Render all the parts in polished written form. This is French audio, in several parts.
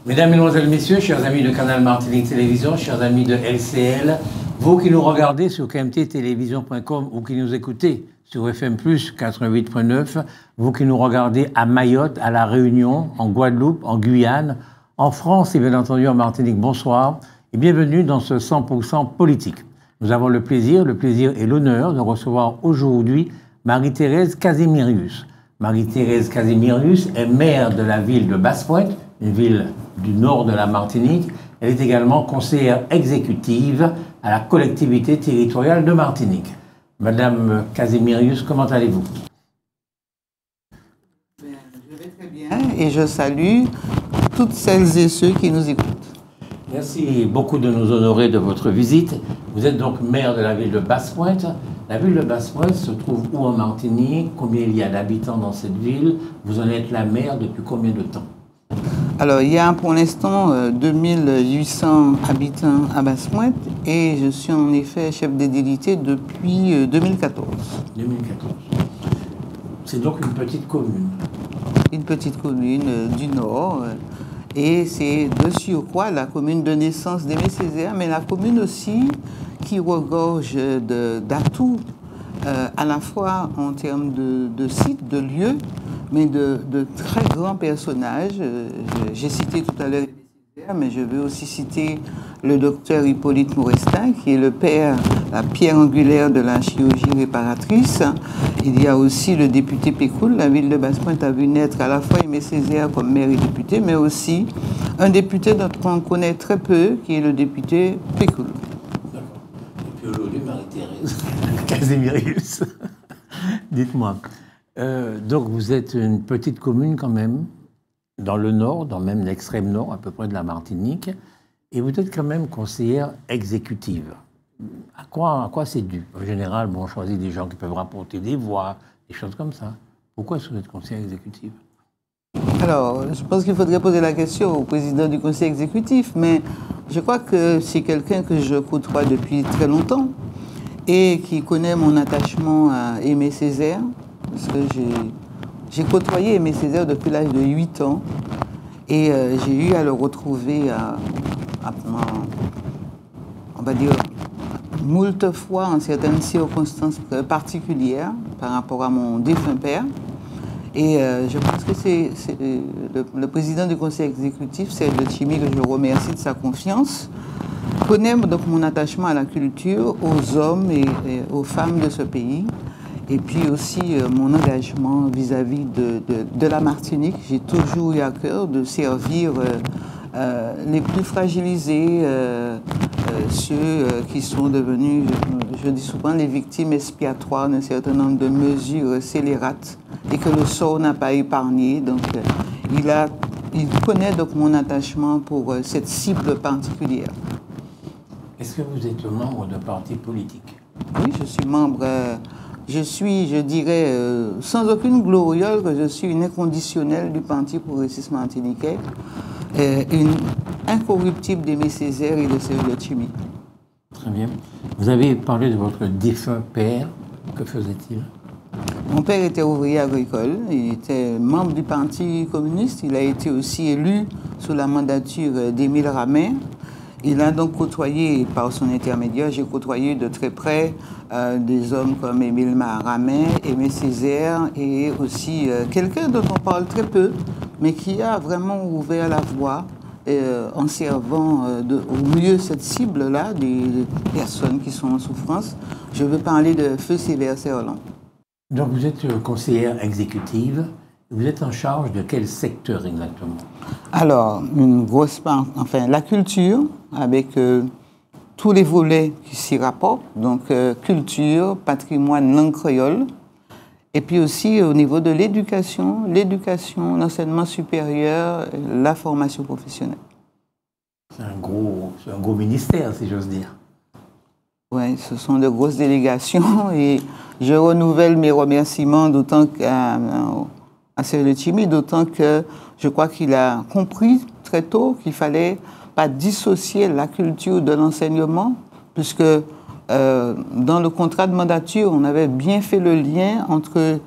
Mesdames, Mesdemoiselles, Messieurs, chers amis de Canal Martinique Télévision, chers amis de LCL, vous qui nous regardez sur kmttélévision.com ou qui nous écoutez sur FM+, 88.9, vous qui nous regardez à Mayotte, à La Réunion, en Guadeloupe, en Guyane, en France et bien entendu en Martinique, bonsoir et bienvenue dans ce 100% politique. Nous avons le plaisir et l'honneur de recevoir aujourd'hui Marie-Thérèse Casimirius. Marie-Thérèse Casimirius est maire de la ville de Basse-Pointe, une ville du nord de la Martinique. Elle est également conseillère exécutive à la collectivité territoriale de Martinique. Madame Casimirius, comment allez-vous? Je vais très bien et je salue toutes celles et ceux qui nous écoutent. Merci beaucoup de nous honorer de votre visite. Vous êtes donc maire de la ville de Basse-Pointe. La ville de Basse-Pointe se trouve où en Martinique? Combien il y a d'habitants dans cette ville? Vous en êtes la maire depuis combien de temps? Alors, il y a pour l'instant 2800 habitants à Basse-Pointe et je suis en effet chef d'édilité depuis 2014. 2014. C'est donc une petite commune. Une petite commune du Nord. Et c'est de surcroît la commune de naissance d'Aimé Césaire, mais la commune aussi qui regorge d'atouts, à la fois en termes de sites, de lieux, mais de très grands personnages. J'ai cité tout à l'heure Aimé Césaire, mais je veux aussi citer le docteur Hippolyte Mourestin, qui est le père, la pierre angulaire de la chirurgie réparatrice. Il y a aussi le député Pécoul. La ville de Basse-Pointe a vu naître à la fois Aimé Césaire comme maire et député, mais aussi un député dont on connaît très peu, qui est le député Pécoul. D'accord. Et puis aujourd'hui, Marie-Thérèse Casimirius. Dites-moi, donc vous êtes une petite commune quand même, dans le nord, dans même l'extrême nord à peu près de la Martinique, et vous êtes quand même conseillère exécutive. À quoi c'est dû? En général, bon, on choisit des gens qui peuvent rapporter des voix, des choses comme ça. Pourquoi est-ce que vous êtes conseillère exécutive? Alors, je pense qu'il faudrait poser la question au président du conseil exécutif, mais je crois que c'est quelqu'un que je côtoie depuis très longtemps et qui connaît mon attachement à Aimé Césaire, parce que j'ai côtoyé Aimé Césaire depuis l'âge de 8 ans et j'ai eu à le retrouver on va dire, moult fois en certaines circonstances particulières par rapport à mon défunt père. Et je pense que c'est le président du conseil exécutif, Serge Letchimy, que je remercie de sa confiance, connaît donc mon attachement à la culture, aux hommes et aux femmes de ce pays. Et puis aussi mon engagement vis-à-vis de la Martinique. J'ai toujours eu à cœur de servir les plus fragilisés, ceux qui sont devenus, je dis souvent, les victimes expiatoires d'un certain nombre de mesures scélérates et que le sort n'a pas épargné. Donc, il connaît donc mon attachement pour cette cible particulière. Est-ce que vous êtes membre d'un parti politique? Oui, je suis membre. Je dirais, sans aucune gloriole, que je suis une inconditionnelle du Parti progressiste martiniquais, une incorruptible d'Aimé Césaire et de Serge Letchimy. Très bien. Vous avez parlé de votre défunt père. Que faisait-il? Mon père était ouvrier agricole, il était membre du Parti communiste, il a été aussi élu sous la mandature d'Émile Ramin. Il a donc côtoyé, par son intermédiaire, j'ai côtoyé de très près des hommes comme Émile Ramin, Aimé Césaire et aussi quelqu'un dont on parle très peu, mais qui a vraiment ouvert la voie en servant au mieux cette cible-là des personnes qui sont en souffrance. Je veux parler de Feu Sévère Serlan. Donc vous êtes conseillère exécutive. Vous êtes en charge de quel secteur exactement? Alors, une grosse part, enfin, la culture, avec tous les volets qui s'y rapportent, donc culture, patrimoine, langue créole, et puis aussi au niveau de l'éducation, l'enseignement supérieur, la formation professionnelle. C'est un gros ministère, si j'ose dire. Oui, ce sont de grosses délégations et je renouvelle mes remerciements d'autant qu'à Serge Letchimy, d'autant que je crois qu'il a compris très tôt qu'il ne fallait pas dissocier la culture de l'enseignement, puisque dans le contrat de mandature, on avait bien fait le lien entre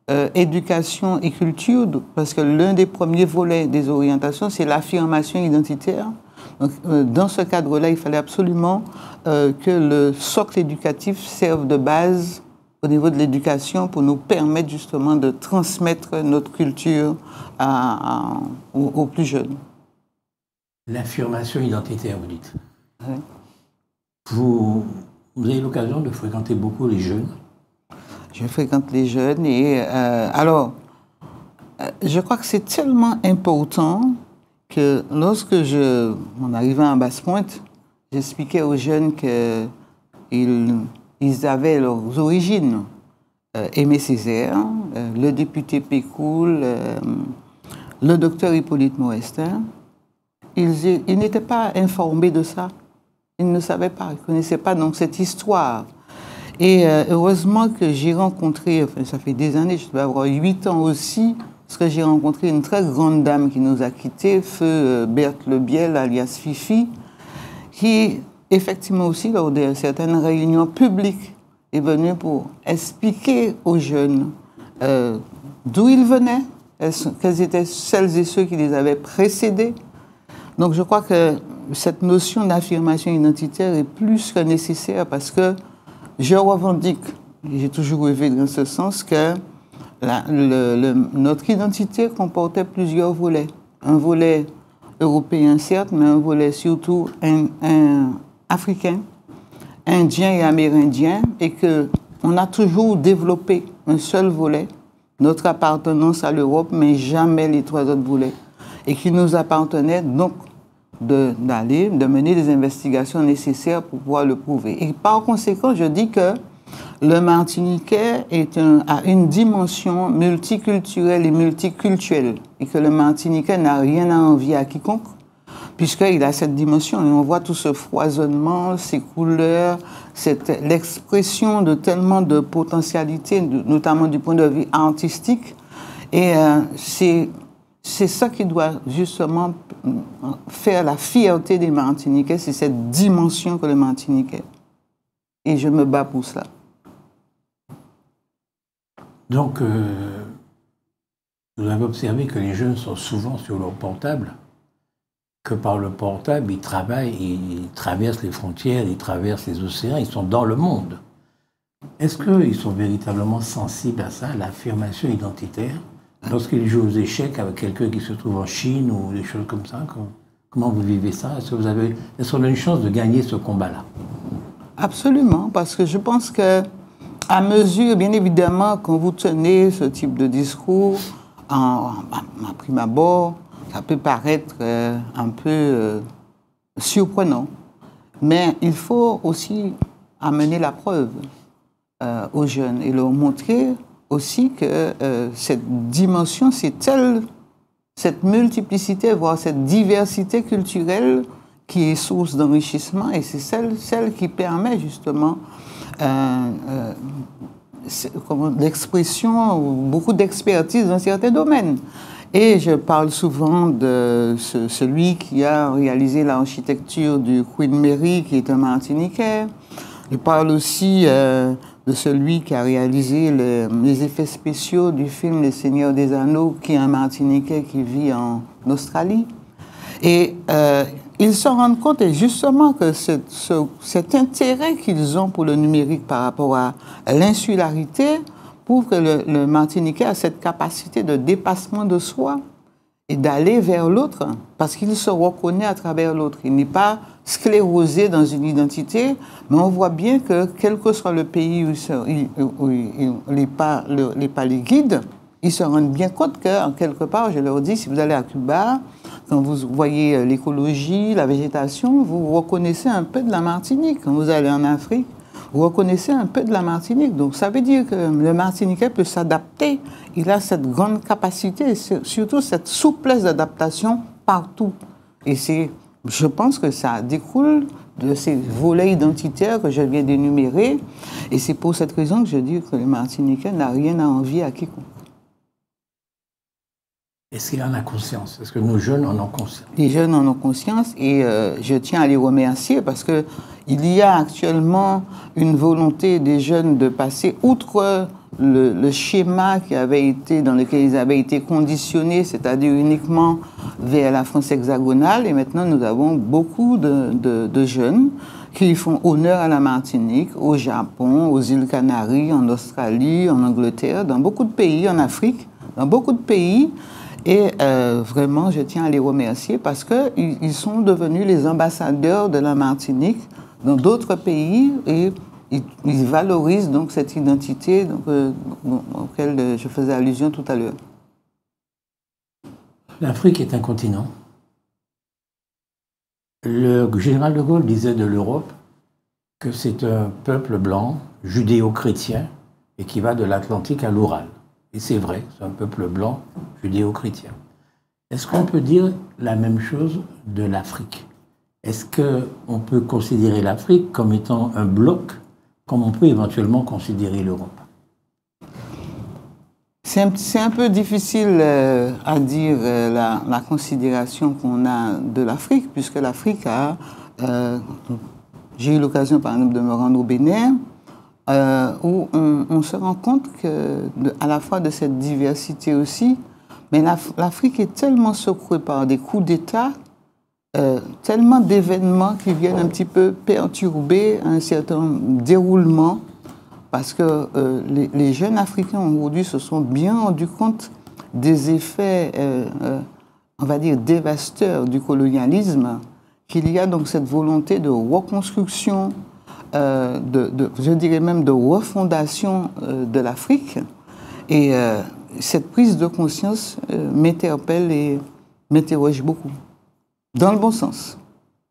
éducation et culture, parce que l'un des premiers volets des orientations, c'est l'affirmation identitaire. Donc, dans ce cadre-là, il fallait absolument que le socle éducatif serve de base au niveau de l'éducation pour nous permettre justement de transmettre notre culture aux plus jeunes. L'affirmation identitaire, vous dites. Oui. Vous avez l'occasion de fréquenter beaucoup les jeunes? Je fréquente les jeunes et je crois que c'est tellement important que lorsque en arrivant à Basse-Pointe, j'expliquais aux jeunes qu'ils avaient leurs origines. Aimé Césaire, le député Pécoul, le docteur Hippolyte Morestin, ils n'étaient pas informés de ça. Ils ne savaient pas, ils ne connaissaient pas donc cette histoire. Et heureusement que j'ai rencontré, enfin, ça fait des années, je devais avoir 8 ans aussi, parce que j'ai rencontré une très grande dame qui nous a quittés, feu Berthe Lebiel, alias Fifi, qui, effectivement aussi, lors de certaines réunions publiques, est venue pour expliquer aux jeunes d'où ils venaient, quels étaient celles et ceux qui les avaient précédés. Donc je crois que cette notion d'affirmation identitaire est plus que nécessaire parce que je revendique, j'ai toujours rêvé dans ce sens, que notre identité comportait plusieurs volets. Un volet européen, certes, mais un volet surtout africain, indien et amérindien, et qu'on a toujours développé un seul volet, notre appartenance à l'Europe, mais jamais les 3 autres volets, et qui nous appartenait donc de mener des investigations nécessaires pour pouvoir le prouver. Et par conséquent, je dis que le Martiniquais a une dimension multiculturelle et multiculturelle, et que le Martiniquais n'a rien à envier à quiconque, puisqu'il a cette dimension. Et on voit tout ce foisonnement, ces couleurs, l'expression de tellement de potentialités, notamment du point de vue artistique. Et c'est ça qui doit justement faire la fierté des Martiniquais, c'est cette dimension que le Martiniquais. Et je me bats pour cela. Donc, vous avez observé que les jeunes sont souvent sur leur portable, que par le portable, ils travaillent, ils traversent les frontières, ils traversent les océans, ils sont dans le monde. Est-ce qu'ils sont véritablement sensibles à ça, à l'affirmation identitaire, lorsqu'ils jouent aux échecs avec quelqu'un qui se trouve en Chine ou des choses comme ça? Comment vous vivez ça? Est-ce qu'on a une chance de gagner ce combat-là? Absolument, parce que je pense que à mesure, bien évidemment, quand vous tenez ce type de discours, à prime abord, ça peut paraître un peu surprenant. Mais il faut aussi amener la preuve aux jeunes et leur montrer aussi que cette dimension, cette multiplicité, voire cette diversité culturelle qui est source d'enrichissement, et c'est celle qui permet justement l'expression, beaucoup d'expertise dans certains domaines. Et je parle souvent de celui qui a réalisé l'architecture du Queen Mary, qui est un Martiniquais. Je parle aussi de celui qui a réalisé les effets spéciaux du film Les Seigneurs des Anneaux, qui est un Martiniquais qui vit en Australie. Et ils se rendent compte, et justement, que cet intérêt qu'ils ont pour le numérique par rapport à l'insularité prouve que le Martiniquais a cette capacité de dépassement de soi et d'aller vers l'autre, parce qu'il se reconnaît à travers l'autre. Il n'est pas sclérosé dans une identité, mais on voit bien que, quel que soit le pays où les pas les guident, ils se rendent bien compte que, quelque part, je leur dis, si vous allez à Cuba, quand vous voyez l'écologie, la végétation, vous reconnaissez un peu de la Martinique. Quand vous allez en Afrique, vous reconnaissez un peu de la Martinique. Donc ça veut dire que le Martiniquais peut s'adapter. Il a cette grande capacité, surtout cette souplesse d'adaptation partout. Et je pense que ça découle de ces volets identitaires que je viens d'énumérer. Et c'est pour cette raison que je dis que le Martiniquais n'a rien à envier à quiconque. Est-ce qu'il en a conscience? Est-ce que nos jeunes en ont conscience? Les jeunes en ont conscience et je tiens à les remercier parce qu'il y a actuellement une volonté des jeunes de passer outre le schéma dans lequel ils avaient été conditionnés, c'est-à-dire uniquement vers la France hexagonale. Et maintenant, nous avons beaucoup de jeunes qui font honneur à la Martinique, au Japon, aux îles Canaries, en Australie, en Angleterre, dans beaucoup de pays, en Afrique, dans beaucoup de pays. Et vraiment, je tiens à les remercier parce qu'ils sont devenus les ambassadeurs de la Martinique dans d'autres pays et ils valorisent donc cette identité auquel je faisais allusion tout à l'heure. L'Afrique est un continent. Le général de Gaulle disait de l'Europe que c'est un peuple blanc, judéo-chrétien, et qui va de l'Atlantique à l'Oural. Et c'est vrai, c'est un peuple blanc, judéo-chrétien. Est-ce qu'on peut dire la même chose de l'Afrique? Est-ce qu'on peut considérer l'Afrique comme étant un bloc, comme on peut éventuellement considérer l'Europe? C'est un peu difficile à dire la considération qu'on a de l'Afrique, puisque l'Afrique a... j'ai eu l'occasion, par exemple, de me rendre au Bénin, où on se rend compte à la fois de cette diversité aussi, mais l'Afrique est tellement secouée par des coups d'État, tellement d'événements qui viennent un petit peu perturber un certain déroulement, parce que les jeunes Africains aujourd'hui se sont bien rendus compte des effets, on va dire, dévastateurs du colonialisme, qu'il y a donc cette volonté de reconstruction, je dirais même de refondation de l'Afrique. Et cette prise de conscience m'interpelle et m'interroge beaucoup, dans le bon sens.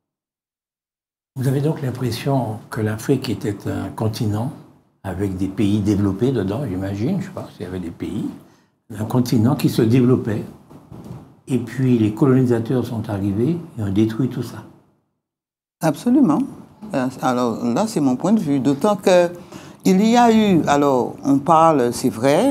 Vous avez donc l'impression que l'Afrique était un continent avec des pays développés dedans, j'imagine, je ne sais pas s'il y avait des pays, un continent qui se développait, et puis les colonisateurs sont arrivés et ont détruit tout ça. Absolument. Alors là, c'est mon point de vue. D'autant qu'il y a eu, alors on parle, c'est vrai,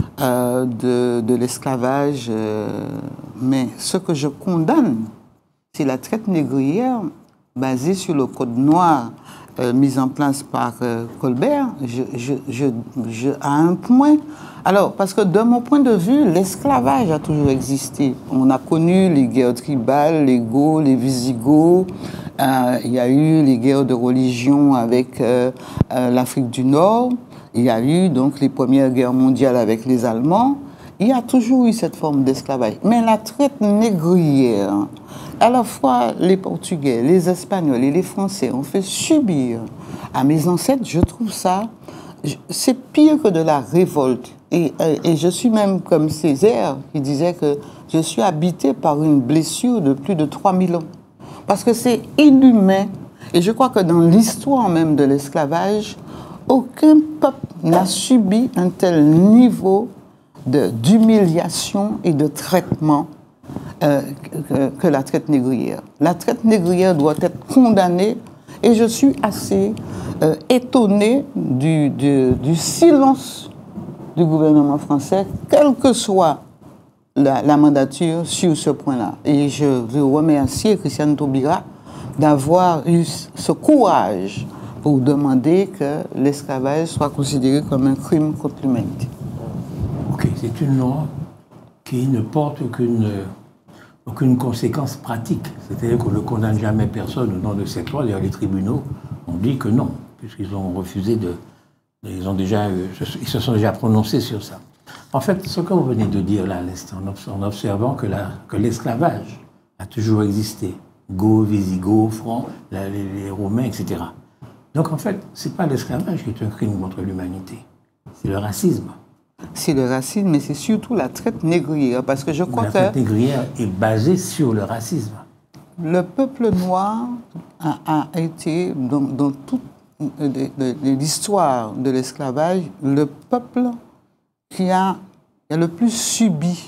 de l'esclavage, mais ce que je condamne, c'est la traite négrière basée sur le code noir mis en place par Colbert. À un point... Alors, parce que de mon point de vue, l'esclavage a toujours existé. On a connu les guerres tribales, les Gauls, les Visigoths. Il y a eu les guerres de religion avec l'Afrique du Nord. Il y a eu donc les premières guerres mondiales avec les Allemands. Il y a toujours eu cette forme d'esclavage. Mais la traite négrière, à la fois les Portugais, les Espagnols et les Français ont fait subir à mes ancêtres, je trouve ça, c'est pire que de la révolte. Et je suis même comme Césaire qui disait que je suis habité par une blessure de plus de 3000 ans. Parce que c'est inhumain. Et je crois que dans l'histoire même de l'esclavage, aucun peuple n'a subi un tel niveau d'humiliation et de traitement que la traite négrière. La traite négrière doit être condamnée et je suis assez étonné du silence du gouvernement français, quelle que soit la mandature sur ce point-là. Et je veux remercier Christiane Taubira d'avoir eu ce courage pour demander que l'esclavage soit considéré comme un crime contre l'humanité. Ok, c'est une loi qui ne porte aucune conséquence pratique. C'est-à-dire qu'on ne condamne jamais personne au nom de cette loi. D'ailleurs, les tribunaux ont dit que non, puisqu'ils ont refusé de... Ils se sont déjà prononcés sur ça. En fait, ce que vous venez de dire là, à l'instant, en observant que l'esclavage a toujours existé, Gauls, Visigoths, Francs, les Romains, etc. Donc en fait, ce n'est pas l'esclavage qui est un crime contre l'humanité, c'est le racisme. C'est le racisme, mais c'est surtout la traite négrière, parce que je crois que... La traite négrière est basée sur le racisme. Le peuple noir a été, dans toute l'histoire de l'esclavage, le peuple qui a le plus subi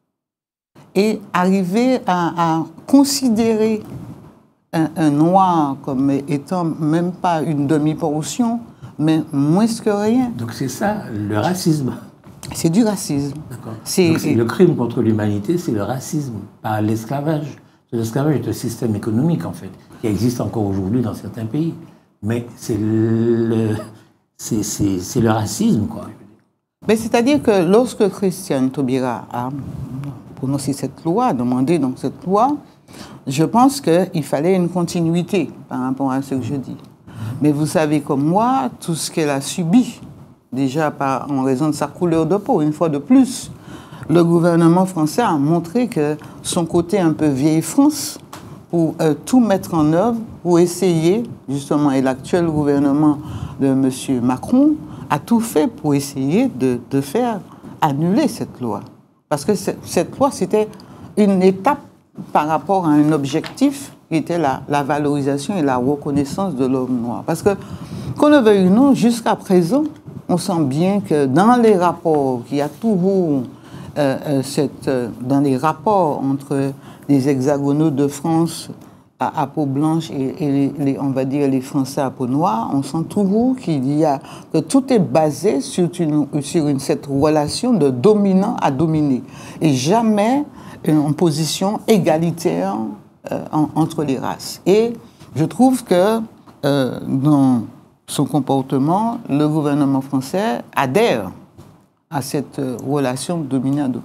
et arriver à considérer un noir comme étant même pas une demi-portion, mais moins que rien. Donc c'est ça, le racisme. C'est du racisme. D'accord. Le crime contre l'humanité, c'est le racisme, pas l'esclavage. L'esclavage est un système économique, en fait, qui existe encore aujourd'hui dans certains pays. Mais c'est le racisme, quoi. Mais c'est-à-dire que lorsque Christiane Taubira a prononcé cette loi, demandé donc cette loi, je pense qu'il fallait une continuité par rapport à ce que je dis. Mais vous savez comme moi, tout ce qu'elle a subi, déjà en raison de sa couleur de peau, une fois de plus, le gouvernement français a montré que son côté un peu vieille France, pour tout mettre en œuvre, pour essayer, justement, et l'actuel gouvernement de M. Macron a tout fait pour essayer de faire annuler cette loi. Parce que cette loi, c'était une étape par rapport à un objectif qui était la valorisation et la reconnaissance de l'homme noir. Parce que, qu'on le veuille ou non, jusqu'à présent, on sent bien que dans les rapports, qu'il y a toujours dans les rapports entre les hexagonaux de France à peau blanche et on va dire les Français à peau noire, on sent toujours que tout est basé sur cette relation de dominant à dominé et jamais en position égalitaire entre les races. Et je trouve que dans son comportement, le gouvernement français adhère à cette relation de dominé à dominé.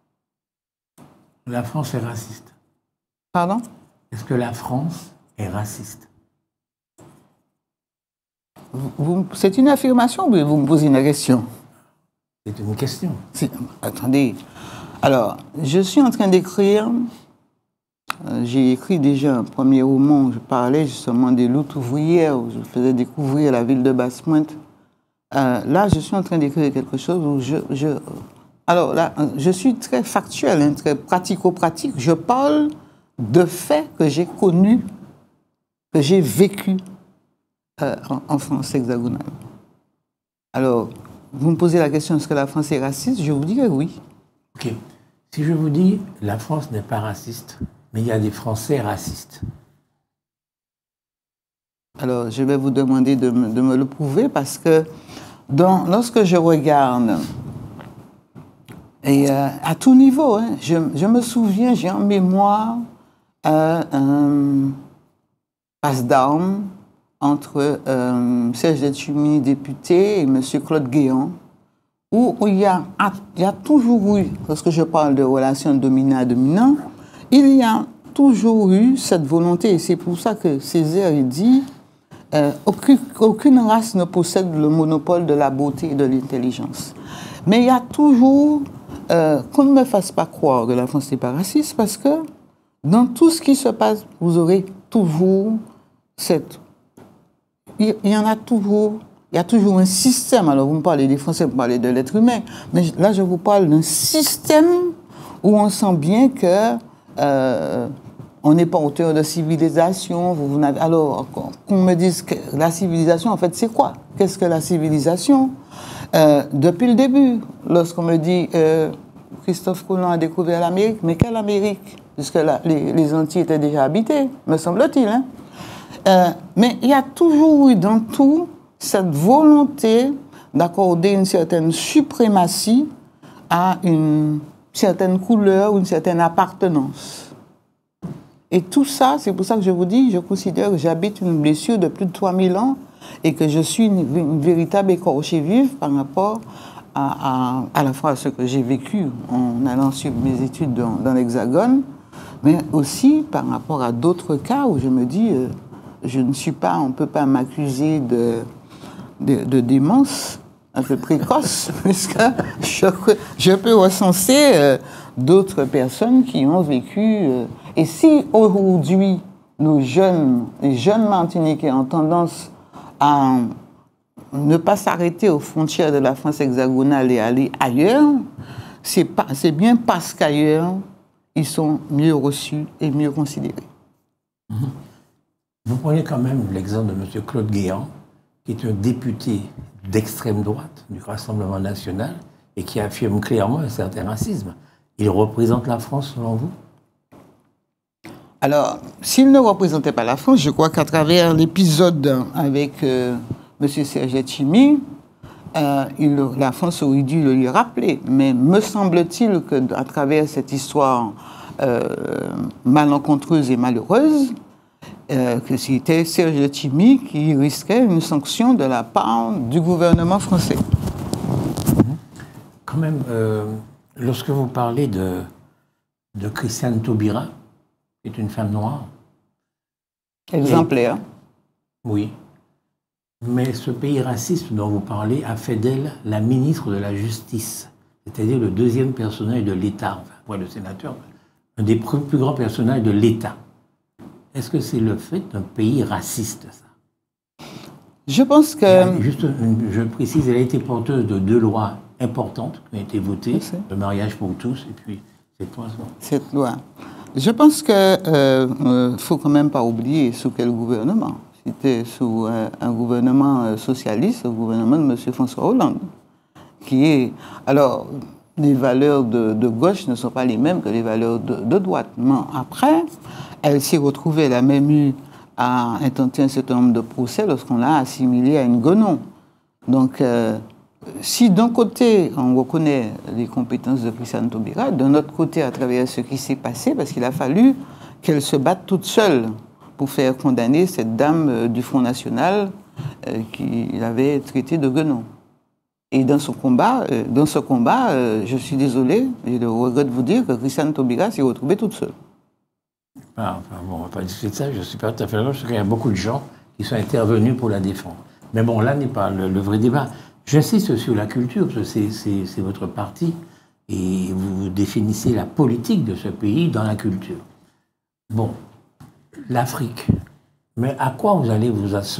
La France est raciste. Pardon? Est-ce que la France est raciste? C'est une affirmation ou vous me posez une question? C'est une question. Attendez. Alors, je suis en train d'écrire, j'ai écrit déjà un premier roman où je parlais justement des luttes ouvrières, où je faisais découvrir la ville de Basse-Pointe. Là, je suis en train d'écrire quelque chose où alors là, je suis très factuel, hein, très pratico-pratique. Je parle de faits que j'ai connus, que j'ai vécus en France hexagonale. Alors, vous me posez la question, est-ce que la France est raciste? Je vous dirais oui. Ok. Si je vous dis, la France n'est pas raciste, mais il y a des Français racistes. Alors, je vais vous demander de me le prouver parce que lorsque je regarde, et à tout niveau, hein, je me souviens, j'ai en mémoire un passe d'armes entre Serge Letchimy, député, et M. Claude Guéant, où il y a toujours eu, lorsque je parle de relations dominant-dominant, il y a toujours eu cette volonté, et c'est pour ça que Césaire dit aucune race ne possède le monopole de la beauté et de l'intelligence. Mais il y a toujours, qu'on ne me fasse pas croire que la France n'est pas raciste, parce que dans tout ce qui se passe, vous aurez toujours il y en a toujours. Il y a toujours un système. Alors, vous me parlez des Français, vous me parlez de l'être humain. Mais là, je vous parle d'un système où on sent bien que on n'est pas auteur de civilisation. Alors, qu'on me dise que la civilisation, en fait, c'est quoi? Qu'est-ce que la civilisation? Depuis le début, lorsqu'on me dit Christophe Colomb a découvert l'Amérique, mais quelle Amérique? Puisque les Antilles étaient déjà habitées, me semble-t-il. Hein? Mais il y a toujours eu dans tout cette volonté d'accorder une certaine suprématie à une certaine couleur ou une certaine appartenance. Et tout ça, c'est pour ça que je vous dis, je considère que j'habite une blessure de plus de 3000 ans et que je suis une véritable écorchée vive par rapport à la fois à ce que j'ai vécu en allant suivre mes études dans l'Hexagone, mais aussi par rapport à d'autres cas où je me dis, je ne suis pas, on ne peut pas m'accuser de démence un peu précoce, puisque je peux recenser d'autres personnes qui ont vécu. Et si aujourd'hui, les jeunes Martiniquais ont tendance à ne pas s'arrêter aux frontières de la France hexagonale et aller ailleurs, c'est bien parce qu'ailleurs, ils sont mieux reçus et mieux considérés. Vous prenez quand même l'exemple de M. Claude Guéant, qui est un député d'extrême droite du Rassemblement national et qui affirme clairement un certain racisme. Il représente la France, selon vous? Alors, s'il ne représentait pas la France, je crois qu'à travers l'épisode avec M. Serge Letchimy, la France aurait dû le lui rappeler. Mais me semble-t-il qu'à travers cette histoire malencontreuse et malheureuse, que c'était Serge Letchimy qui risquait une sanction de la part du gouvernement français. quand même, lorsque vous parlez de Christiane Taubira, qui est une femme noire. Exemplaire. Oui. Mais ce pays raciste dont vous parlez a fait d'elle la ministre de la Justice, c'est-à-dire le deuxième personnage de l'État, enfin, le sénateur, un des plus grands personnages de l'État. Est-ce que c'est le fait d'un pays raciste, ça? Je pense que... Juste, je précise, elle a été porteuse de 2 lois importantes qui ont été votées, le mariage pour tous, et puis cette loi. Je pense qu'il ne faut quand même pas oublier sous quel gouvernement. C'était sous un gouvernement socialiste, le gouvernement de M. François Hollande, qui est... Alors, les valeurs de gauche ne sont pas les mêmes que les valeurs de droite. Mais après, elle s'est retrouvée, elle a même eu à intenter un certain nombre de procès lorsqu'on l'a assimilée à une guenon. Donc, si d'un côté, on reconnaît les compétences de Christiane Taubira, d'un autre côté, à travers ce qui s'est passé, parce qu'il a fallu qu'elle se batte toute seule pour faire condamner cette dame du Front National qui l'avait traitée de guenon. Et dans ce combat, je suis désolé, j'ai le regret de vous dire que Christiane Taubira s'est retrouvée toute seule. Enfin, bon, on ne va pas discuter de ça, je ne suis pas tout à fait d'accord, parce qu'il y a beaucoup de gens qui sont intervenus pour la défendre. Mais bon, là n'est pas le vrai débat. J'insiste sur la culture, parce que c'est votre parti, et vous définissez la politique de ce pays dans la culture. Bon, l'Afrique. Mais à quoi vous allez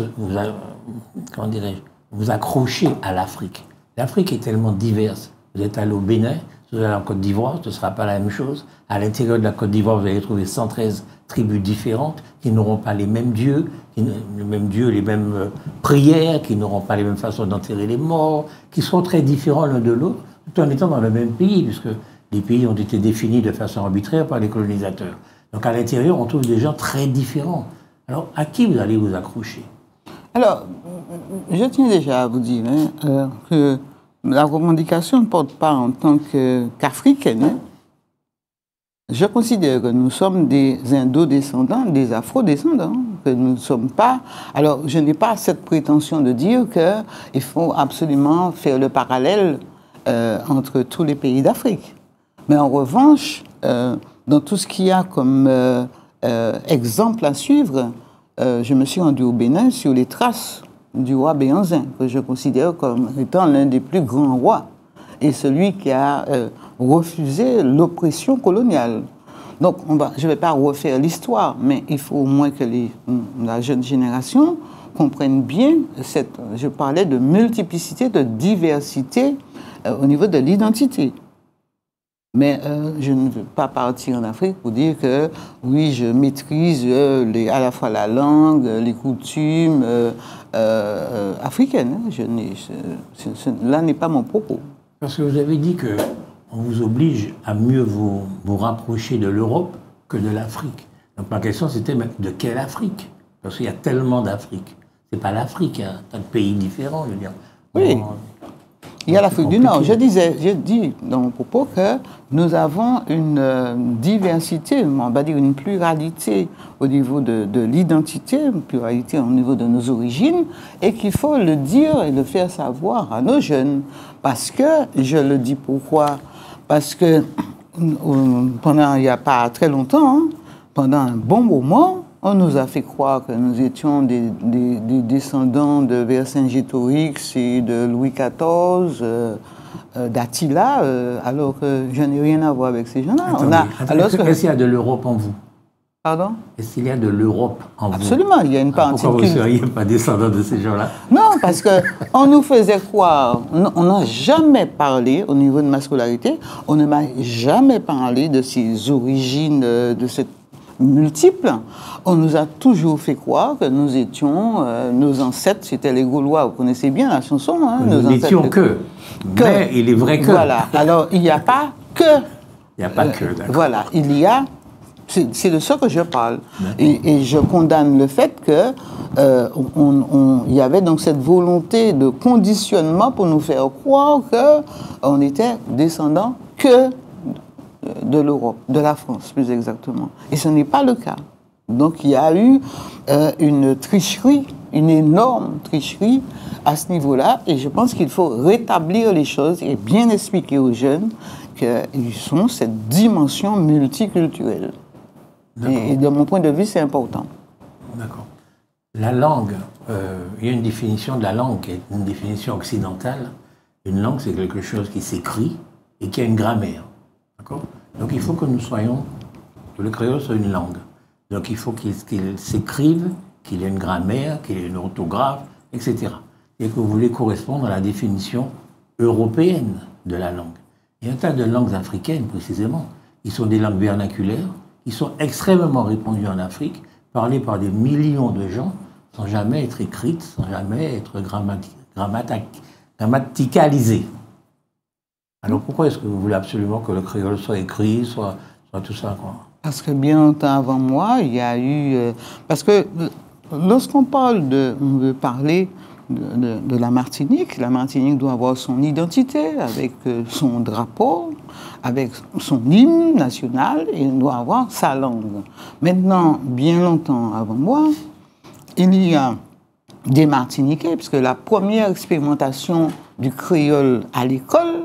vous accrocher à l'Afrique? L'Afrique est tellement diverse. Vous êtes allé au Bénin, vous allez en Côte d'Ivoire, ce ne sera pas la même chose. À l'intérieur de la Côte d'Ivoire, vous allez trouver 113 tribus différentes qui n'auront pas les mêmes dieux, les mêmes prières, qui n'auront pas les mêmes façons d'enterrer les morts, qui seront très différents l'un de l'autre, tout en étant dans le même pays, puisque les pays ont été définis de façon arbitraire par les colonisateurs. Donc à l'intérieur, on trouve des gens très différents. Alors, à qui vous allez vous accrocher? Alors, je tiens déjà à vous dire que la revendication ne porte pas en tant qu'Africaine. Je considère que nous sommes des Indo-descendants, des Afro-descendants, que nous ne sommes pas... Alors, je n'ai pas cette prétention de dire qu'il faut absolument faire le parallèle entre tous les pays d'Afrique. Mais en revanche, dans tout ce qu'il y a comme exemple à suivre, je me suis rendu au Bénin sur les traces du roi Béhanzin, que je considère comme étant l'un des plus grands rois, et celui qui a refusé l'oppression coloniale. Donc, je ne vais pas refaire l'histoire, mais il faut au moins que la jeune génération comprenne bien je parlais de multiplicité, de diversité au niveau de l'identité. Mais je ne veux pas partir en Afrique pour dire que, oui, je maîtrise à la fois la langue, les coutumes africaines. Là n'est pas mon propos. Parce que vous avez dit qu'on vous oblige à mieux vous rapprocher de l'Europe que de l'Afrique. Donc ma question c'était de quelle Afrique? Parce qu'il y a tellement d'Afrique. C'est pas l'Afrique, il y a un tas de pays différents, je veux dire. Oui. Il y a l'Afrique du Nord. J'ai dit dans mon propos que nous avons une diversité, on va dire une pluralité au niveau de l'identité, une pluralité au niveau de nos origines, et qu'il faut le dire et le faire savoir à nos jeunes. Parce que, je le dis pourquoi? Parce que pendant, il n'y a pas très longtemps, pendant un bon moment, on nous a fait croire que nous étions des descendants de Vercingétorix et de Louis XIV, d'Attila, alors que je n'ai rien à voir avec ces gens-là. Est-ce qu'il y a de l'Europe en vous? Pardon? Est-ce qu'il y a de l'Europe en vous? Absolument, il y a une partie. Pourquoi vous ne seriez pas descendant de ces gens-là? Non, parce qu'on nous faisait croire, on n'a jamais parlé, au niveau de ma scolarité, on ne m'a jamais parlé de ces origines, de cette multiples. On nous a toujours fait croire que nous étions, nos ancêtres, c'était les Gaulois, vous connaissez bien la chanson. Nous n'étions que. Mais il est vrai que. Voilà, alors il n'y a pas que. Il n'y a pas que, d'accord. Voilà, il y a. C'est de ça que je parle. Et je condamne le fait que il y avait donc cette volonté de conditionnement pour nous faire croire qu'on était descendants que de l'Europe, de la France plus exactement. Et ce n'est pas le cas. Donc il y a eu une tricherie une énorme tricherie à ce niveau-là. Et je pense qu'il faut rétablir les choses et bien expliquer aux jeunes qu'ils ont cette dimension multiculturelle. Et de mon point de vue, c'est important. D'accord. La langue, il y a une définition de la langue qui est une définition occidentale. Une langue, c'est quelque chose qui s'écrit et qui a une grammaire. D'accord ? Donc il faut que nous soyons, que le créole soit une langue. Donc il faut qu'il s'écrive, qu'il ait une grammaire, qu'il ait une orthographe, etc. Et que vous voulez correspondre à la définition européenne de la langue. Il y a un tas de langues africaines, précisément, qui sont des langues vernaculaires, qui sont extrêmement répandues en Afrique, parlées par des millions de gens, sans jamais être écrites, sans jamais être grammaticalisées. Alors pourquoi est-ce que vous voulez absolument que le créole soit écrit, soit tout ça, quoi? Parce que bien longtemps avant moi, il y a eu... parce que lorsqu'on parle on veut parler de la Martinique doit avoir son identité, avec son drapeau, avec son hymne national, et il doit avoir sa langue. Maintenant, bien longtemps avant moi, il y a des Martiniquais, puisque la première expérimentation du créole à l'école,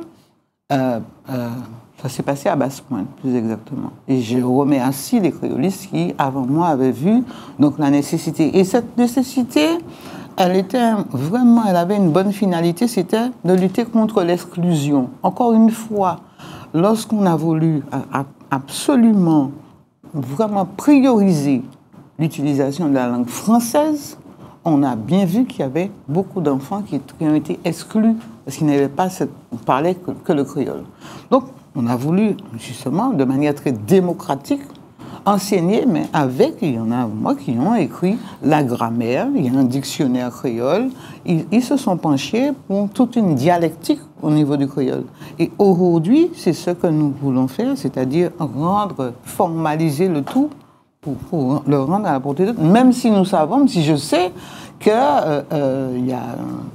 ça s'est passé à Basse-Pointe, plus exactement. Et je remercie les créolistes qui, avant moi, avaient vu donc, la nécessité. Et cette nécessité, elle avait une bonne finalité, c'était de lutter contre l'exclusion. Encore une fois, lorsqu'on a voulu absolument, vraiment prioriser l'utilisation de la langue française, on a bien vu qu'il y avait beaucoup d'enfants qui ont été exclus parce qu'ils n'avaient pas parlé que le créole. Donc, on a voulu, justement, de manière très démocratique, enseigner, mais il y en a, moi, qui ont écrit la grammaire, il y a un dictionnaire créole, ils se sont penchés pour toute une dialectique au niveau du créole. Et aujourd'hui, c'est ce que nous voulons faire, c'est-à-dire formaliser le tout pour le rendre à la portée de tous, même si nous savons, même si je sais qu'il y a...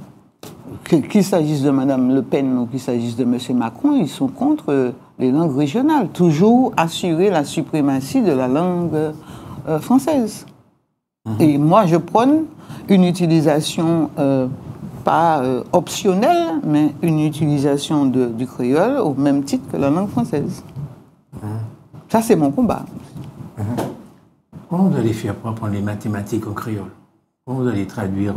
Qu'il s'agisse de Mme Le Pen ou qu'il s'agisse de M. Macron, ils sont contre les langues régionales. Toujours assurer la suprématie de la langue française. Et moi, je prône une utilisation pas optionnelle, mais une utilisation du créole au même titre que la langue française. Ça, c'est mon combat. Comment vous allez faire pour apprendre les mathématiques au créole? Comment vous allez traduire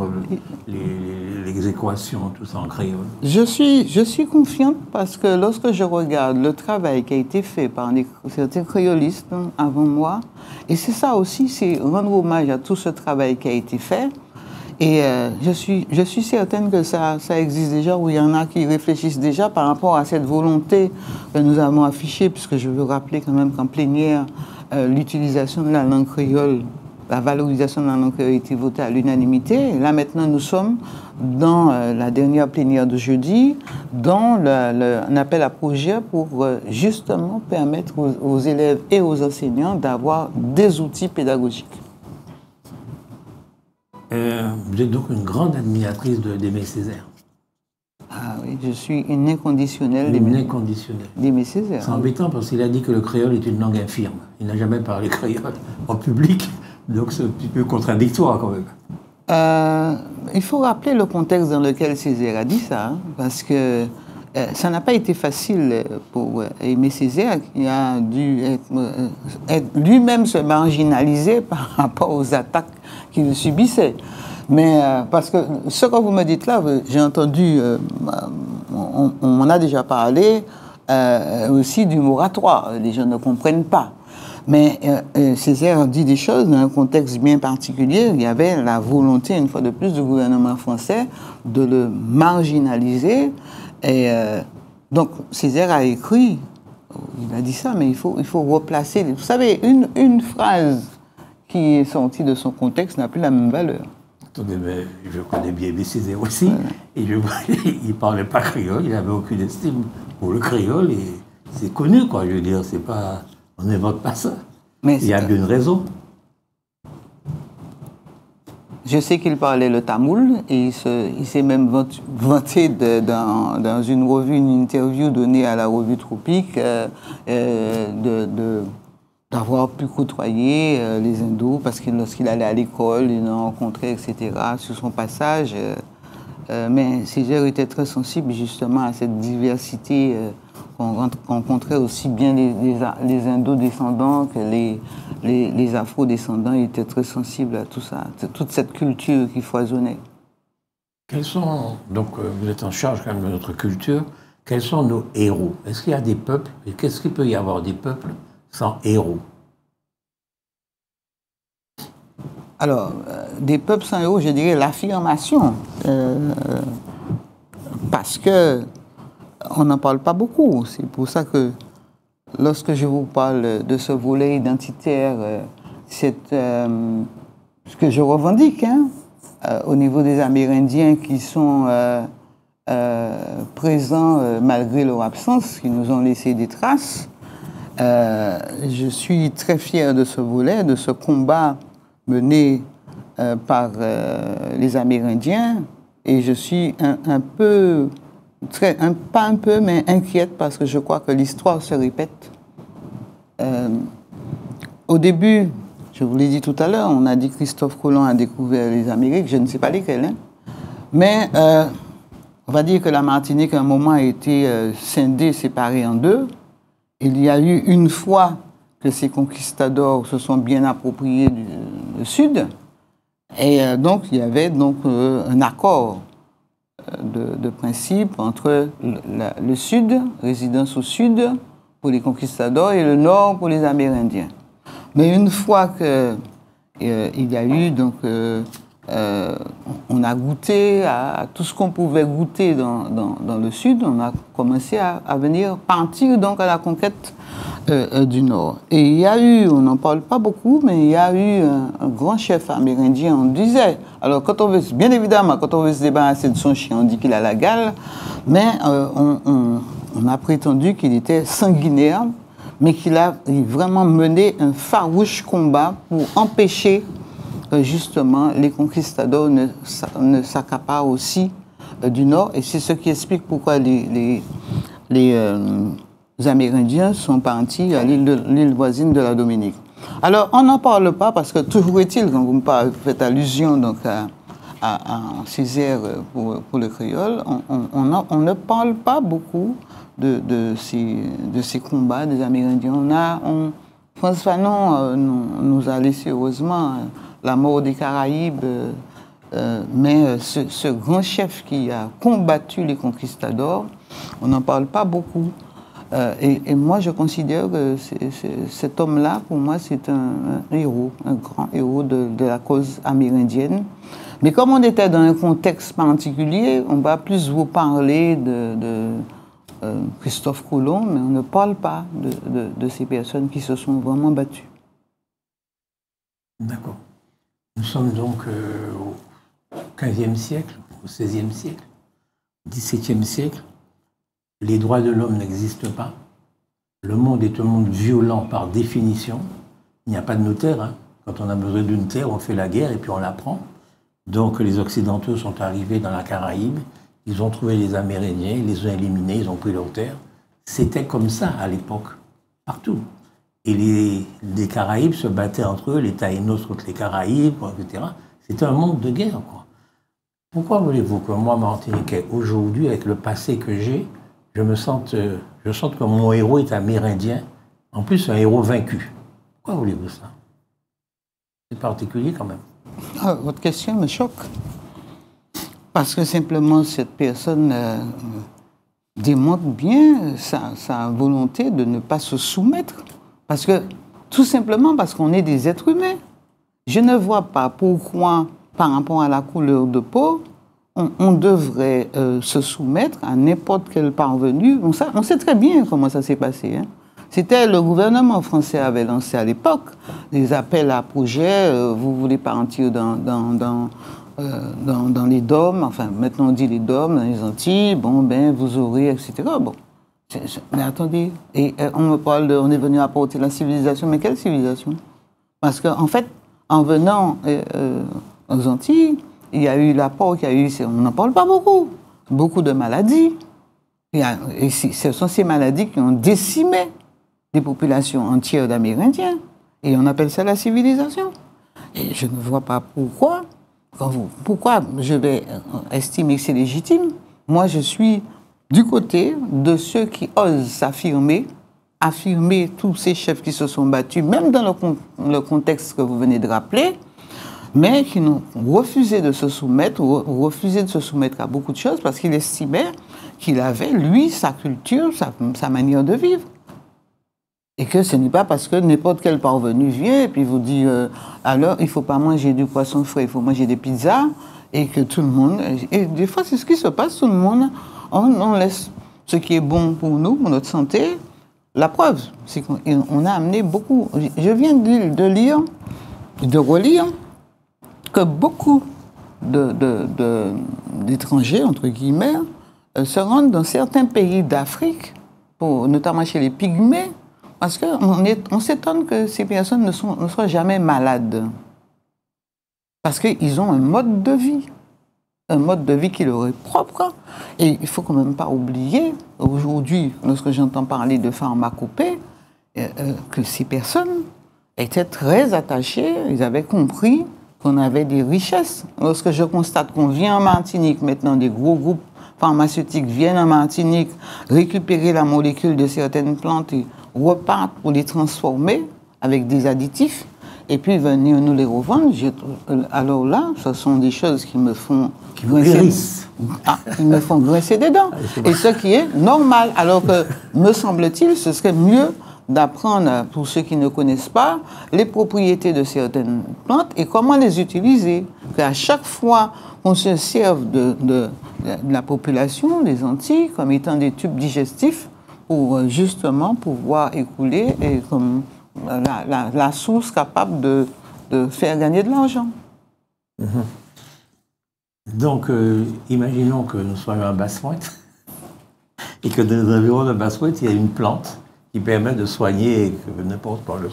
les équations, tout ça en créole? Je suis confiante parce que lorsque je regarde le travail qui a été fait par certains créolistes avant moi, et c'est ça aussi, c'est rendre hommage à tout ce travail qui a été fait. Et je suis certaine que ça existe déjà, où il y en a qui réfléchissent déjà par rapport à cette volonté que nous avons affichée, puisque je veux rappeler quand même qu'en plénière, l'utilisation de la langue créole, la valorisation de la langue créole a été votée à l'unanimité. Et là, maintenant, nous sommes dans la dernière plénière de jeudi, dans un appel à projet pour justement permettre aux élèves et aux enseignants d'avoir des outils pédagogiques. Vous êtes donc une grande admiratrice d'Aimé Césaire. Ah oui, je suis une inconditionnelle d'Aimé Césaire. C'est embêtant parce qu'il a dit que le créole est une langue infirme. Il n'a jamais parlé créole en public, donc c'est un petit peu contradictoire quand même. Il faut rappeler le contexte dans lequel Césaire a dit ça, hein, parce que ça n'a pas été facile pour Aimé Césaire, qui a dû lui-même se marginaliser par rapport aux attaques qu'il subissait. Mais parce que ce que vous me dites là, j'ai entendu, on m'en a déjà parlé aussi du moratoire. Les gens ne comprennent pas. Mais Césaire dit des choses dans un contexte bien particulier. Il y avait la volonté, une fois de plus, du gouvernement français de le marginaliser. Et donc Césaire a écrit, il a dit ça, mais il faut replacer. Vous savez, une phrase qui est sortie de son contexte n'a plus la même valeur. Attendez, mais je connais bien Aimé Césaire aussi, et je vois, il ne parlait pas créole, il n'avait aucune estime pour le créole, et c'est connu, quoi, je veux dire, c'est pas, on n'invente pas ça. Mais il y a bien une raison. Je sais qu'il parlait le tamoul, et il s'est même vanté dans une revue, une interview donnée à la revue Tropique, de d'avoir pu côtoyer les Indos, parce que lorsqu'il allait à l'école, il en rencontrait, etc., sur son passage. Mais Ségère était très sensible justement à cette diversité qu'on rencontrait aussi bien les Indo-descendants que les Afro-descendants. Il était très sensible à tout ça, toute cette culture qui foisonnait. Quels sont, donc vous êtes en charge quand même de notre culture, quels sont nos héros? Est-ce qu'il y a des peuples, et qu'est-ce qu'il peut y avoir des peuples sans héros? Alors, des peuples sans héros, je dirais l'affirmation, parce que on n'en parle pas beaucoup. C'est pour ça que lorsque je vous parle de ce volet identitaire, c'est ce que je revendique, hein, au niveau des Amérindiens qui sont présents malgré leur absence, qui nous ont laissé des traces. Je suis très fier de ce volet, de ce combat mené par les Amérindiens, et je suis un peu, pas un peu, mais inquiète parce que je crois que l'histoire se répète. Au début, je vous l'ai dit tout à l'heure, on a dit que Christophe Colomb a découvert les Amériques, je ne sais pas lesquelles, hein, mais on va dire que la Martinique à un moment a été scindée, séparée en deux. Il y a eu une fois que ces conquistadors se sont bien appropriés du Sud. Et donc, il y avait donc, un accord de principe entre le Sud, résidence au Sud pour les conquistadors, et le Nord pour les Amérindiens. Mais une fois qu'il y a eu, donc, on a goûté à tout ce qu'on pouvait goûter dans le Sud, on a commencé à venir partir donc à la conquête du Nord. Et il y a eu, on n'en parle pas beaucoup, mais il y a eu un grand chef amérindien, on disait, alors quand on veut, bien évidemment, quand on veut se débarrasser de son chien, on dit qu'il a la gale, mais on a prétendu qu'il était sanguinaire, mais qu'il a vraiment mené un farouche combat pour empêcher justement les conquistadors ne s'accaparent aussi du Nord. Et c'est ce qui explique pourquoi les Amérindiens sont partis à l'île voisine de la Dominique. Alors, on n'en parle pas parce que toujours est-il, quand vous me faites allusion donc, à Césaire pour le créole, on ne parle pas beaucoup de ces combats des Amérindiens. François Fanon nous a laissé heureusement la mort des Caraïbes, mais ce grand chef qui a combattu les conquistadors, on n'en parle pas beaucoup. Et moi, je considère que cet homme-là, pour moi, c'est un héros, un grand héros de la cause amérindienne. Mais comme on était dans un contexte particulier, on va plus vous parler de Christophe Colomb, mais on ne parle pas de ces personnes qui se sont vraiment battues. D'accord. Nous sommes donc au XVe siècle, au XVIe siècle, au XVIIe siècle. Les droits de l'homme n'existent pas. Le monde est un monde violent par définition. Il n'y a pas de notaire. Hein. Quand on a besoin d'une terre, on fait la guerre et puis on la prend. Donc les Occidentaux sont arrivés dans la Caraïbe. Ils ont trouvé les Amérindiens, ils les ont éliminés, ils ont pris leurs terres. C'était comme ça à l'époque, partout. Et les Caraïbes se battaient entre eux, les Taïnos contre les Caraïbes, etc. C'était un monde de guerre, quoi. Pourquoi voulez-vous que moi, Martiniquais, aujourd'hui, avec le passé que j'ai, je sente que mon héros est amérindien, en plus un héros vaincu? Pourquoi voulez-vous ça? C'est particulier quand même. Ah, votre question me choque. Parce que simplement, cette personne démontre bien sa volonté de ne pas se soumettre. Parce que, tout simplement parce qu'on est des êtres humains. Je ne vois pas pourquoi, par rapport à la couleur de peau, on devrait se soumettre à n'importe quel parvenu. On sait très bien comment ça s'est passé. Hein. C'était le gouvernement français avait lancé à l'époque des appels à projets. Vous voulez partir dans les DOM, enfin maintenant on dit les DOM, dans les Antilles, bon ben vous aurez, etc. Bon, mais attendez, et on me parle on est venu apporter la civilisation, mais quelle civilisation? Parce qu'en fait, en venant aux Antilles, il y a eu l'apport, on n'en parle pas beaucoup de maladies. Et ce sont ces maladies qui ont décimé des populations entières d'Amérindiens. Et on appelle ça la civilisation. Et je ne vois pas pourquoi je vais estimer que c'est légitime. Moi, je suis du côté de ceux qui osent s'affirmer, affirmer tous ces chefs qui se sont battus, même dans le contexte que vous venez de rappeler, mais qui ont refusé de se soumettre, ou refusé de se soumettre à beaucoup de choses parce qu'il estimait qu'il avait, lui, sa culture, sa manière de vivre. Et que ce n'est pas parce que n'importe quel parvenu vient et puis vous dit alors il ne faut pas manger du poisson frais, il faut manger des pizzas, et que tout le monde... Et des fois, c'est ce qui se passe, tout le monde, on laisse ce qui est bon pour nous, pour notre santé. La preuve, c'est qu'on a amené beaucoup... Je viens de lire, de relire, que beaucoup d'étrangers, entre guillemets, se rendent dans certains pays d'Afrique, notamment chez les Pygmées, parce qu'on s'étonne que ces personnes ne soient jamais malades. Parce qu'ils ont un mode de vie qui leur est propre. Et il ne faut quand même pas oublier, aujourd'hui, lorsque j'entends parler de pharmacopée, que ces personnes étaient très attachées, ils avaient compris qu'on avait des richesses. Lorsque je constate qu'on vient en Martinique, maintenant des gros groupes pharmaceutiques viennent en Martinique récupérer la molécule de certaines plantes et repartent pour les transformer avec des additifs et puis venir nous les revendre. Alors là, ce sont des choses qui me font grincer des dents. Et ce qui est normal. Alors que, me semble-t-il, ce serait mieux d'apprendre, pour ceux qui ne connaissent pas, les propriétés de certaines plantes et comment les utiliser. Qu'à chaque fois qu'on se serve de la population, des Antilles, comme étant des tubes digestifs, pour justement pouvoir écouler et comme la source capable de faire gagner de l'argent. Donc, imaginons que nous soyons à Basse-Pointe et que dans les environs de Basse-Pointe, il y a une plante qui permet de soigner, que n'importe quoi,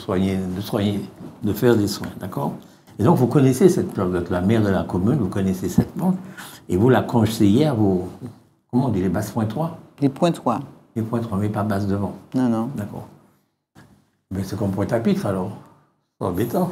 de faire des soins, d'accord? Et donc, vous connaissez cette plante, vous êtes la maire de la commune, vous connaissez cette plante, et vous la conseillez à vos, comment on dit, les Basse-Pointois? Les Pointois. Les Pointois, mais pas basse devant. Non, non. D'accord. Mais c'est comme Pointe-à-Pitre, alors. C'est embêtant.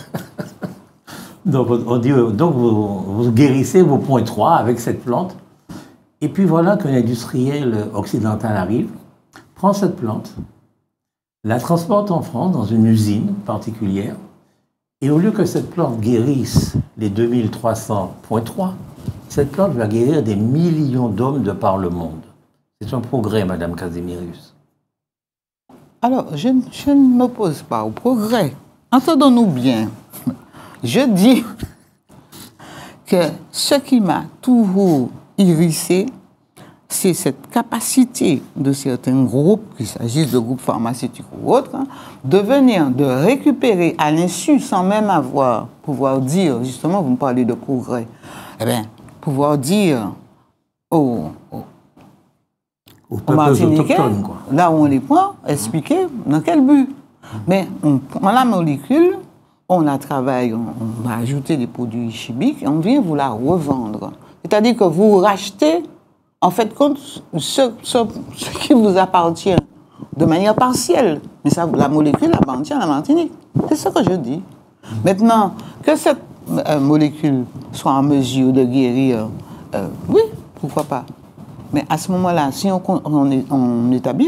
Donc, on dit, donc vous guérissez vos Pointois avec cette plante. Et puis voilà qu'un industriel occidental arrive, prend cette plante, la transporte en France dans une usine particulière, et au lieu que cette plante guérisse les 2300 Pointois, cette plante va guérir des millions d'hommes de par le monde. C'est un progrès, Madame Casimirius. Alors, je ne m'oppose pas au progrès. Entendons-nous bien. Je dis que ce qui m'a toujours irrissé, c'est cette capacité de certains groupes, qu'il s'agisse de groupes pharmaceutiques ou autres, de récupérer à l'insu, sans même pouvoir dire, justement, vous me parlez de progrès, eh bien, pouvoir dire aux Martiniquais, là où on les prend, expliquer dans quel but. Mais on prend la molécule, on la travaille, on va ajouter des produits chimiques et on vient vous la revendre. C'est-à-dire que vous rachetez, en fait, compte ce qui vous appartient de manière partielle. Mais ça, la molécule appartient à la Martinique. C'est ce que je dis. Maintenant, que cette molécule soit en mesure de guérir, oui, pourquoi pas. Mais à ce moment-là, si on établit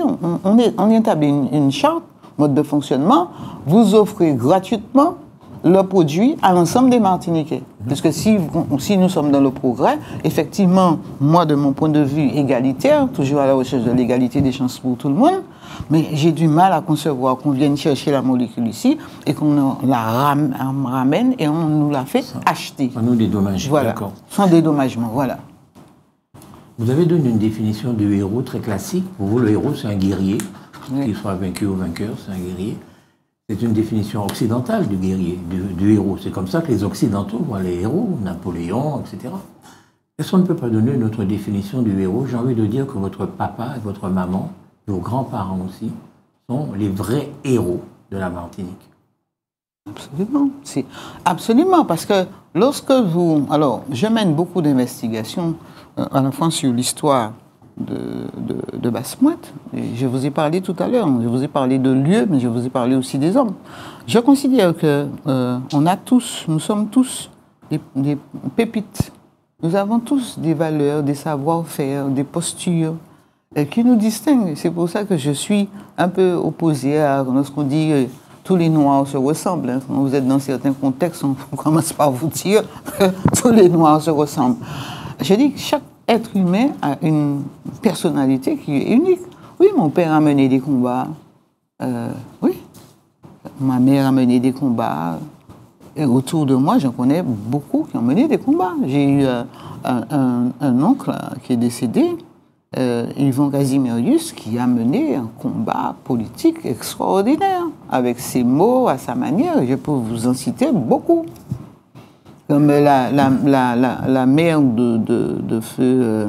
une charte, mode de fonctionnement, vous offrez gratuitement le produit à l'ensemble des Martiniquais. Parce que si nous sommes dans le progrès, effectivement, moi, de mon point de vue égalitaire, toujours à la recherche de l'égalité des chances pour tout le monde, mais j'ai du mal à concevoir qu'on vienne chercher la molécule ici et qu'on la ramène et on nous la fait acheter. On nous dédommage. Voilà, D'accord. sans dédommagement, voilà. Vous avez donné une définition du héros très classique. Pour vous, le héros, c'est un guerrier. Oui. Qu'il soit vaincu ou vainqueur, c'est un guerrier. C'est une définition occidentale du guerrier, du héros. C'est comme ça que les Occidentaux voient les héros, Napoléon, etc. Est-ce qu'on ne peut pas donner une autre définition du héros? J'ai envie de dire que votre papa et votre maman, et vos grands-parents aussi, sont les vrais héros de la Martinique. Absolument. Absolument, parce que lorsque vous... Alors, je mène beaucoup d'investigations à la fois sur l'histoire de Basse-Moite. Je vous ai parlé tout à l'heure, je vous ai parlé de lieux, mais je vous ai parlé aussi des hommes. Je considère que nous sommes tous des pépites. Nous avons tous des valeurs, des savoir-faire, des postures qui nous distinguent. C'est pour ça que je suis un peu opposée à lorsqu'on dit tous les Noirs se ressemblent. Hein. Quand vous êtes dans certains contextes, on commence par vous dire que tous les Noirs se ressemblent. Je dis que chaque être humain a une personnalité qui est unique. Oui, mon père a mené des combats. Oui, ma mère a mené des combats. Et autour de moi, j'en connais beaucoup qui ont mené des combats. J'ai eu un oncle qui est décédé, Yvon Casimirius, qui a mené un combat politique extraordinaire, avec ses mots, à sa manière. Je peux vous en citer beaucoup. Comme la mère de feu,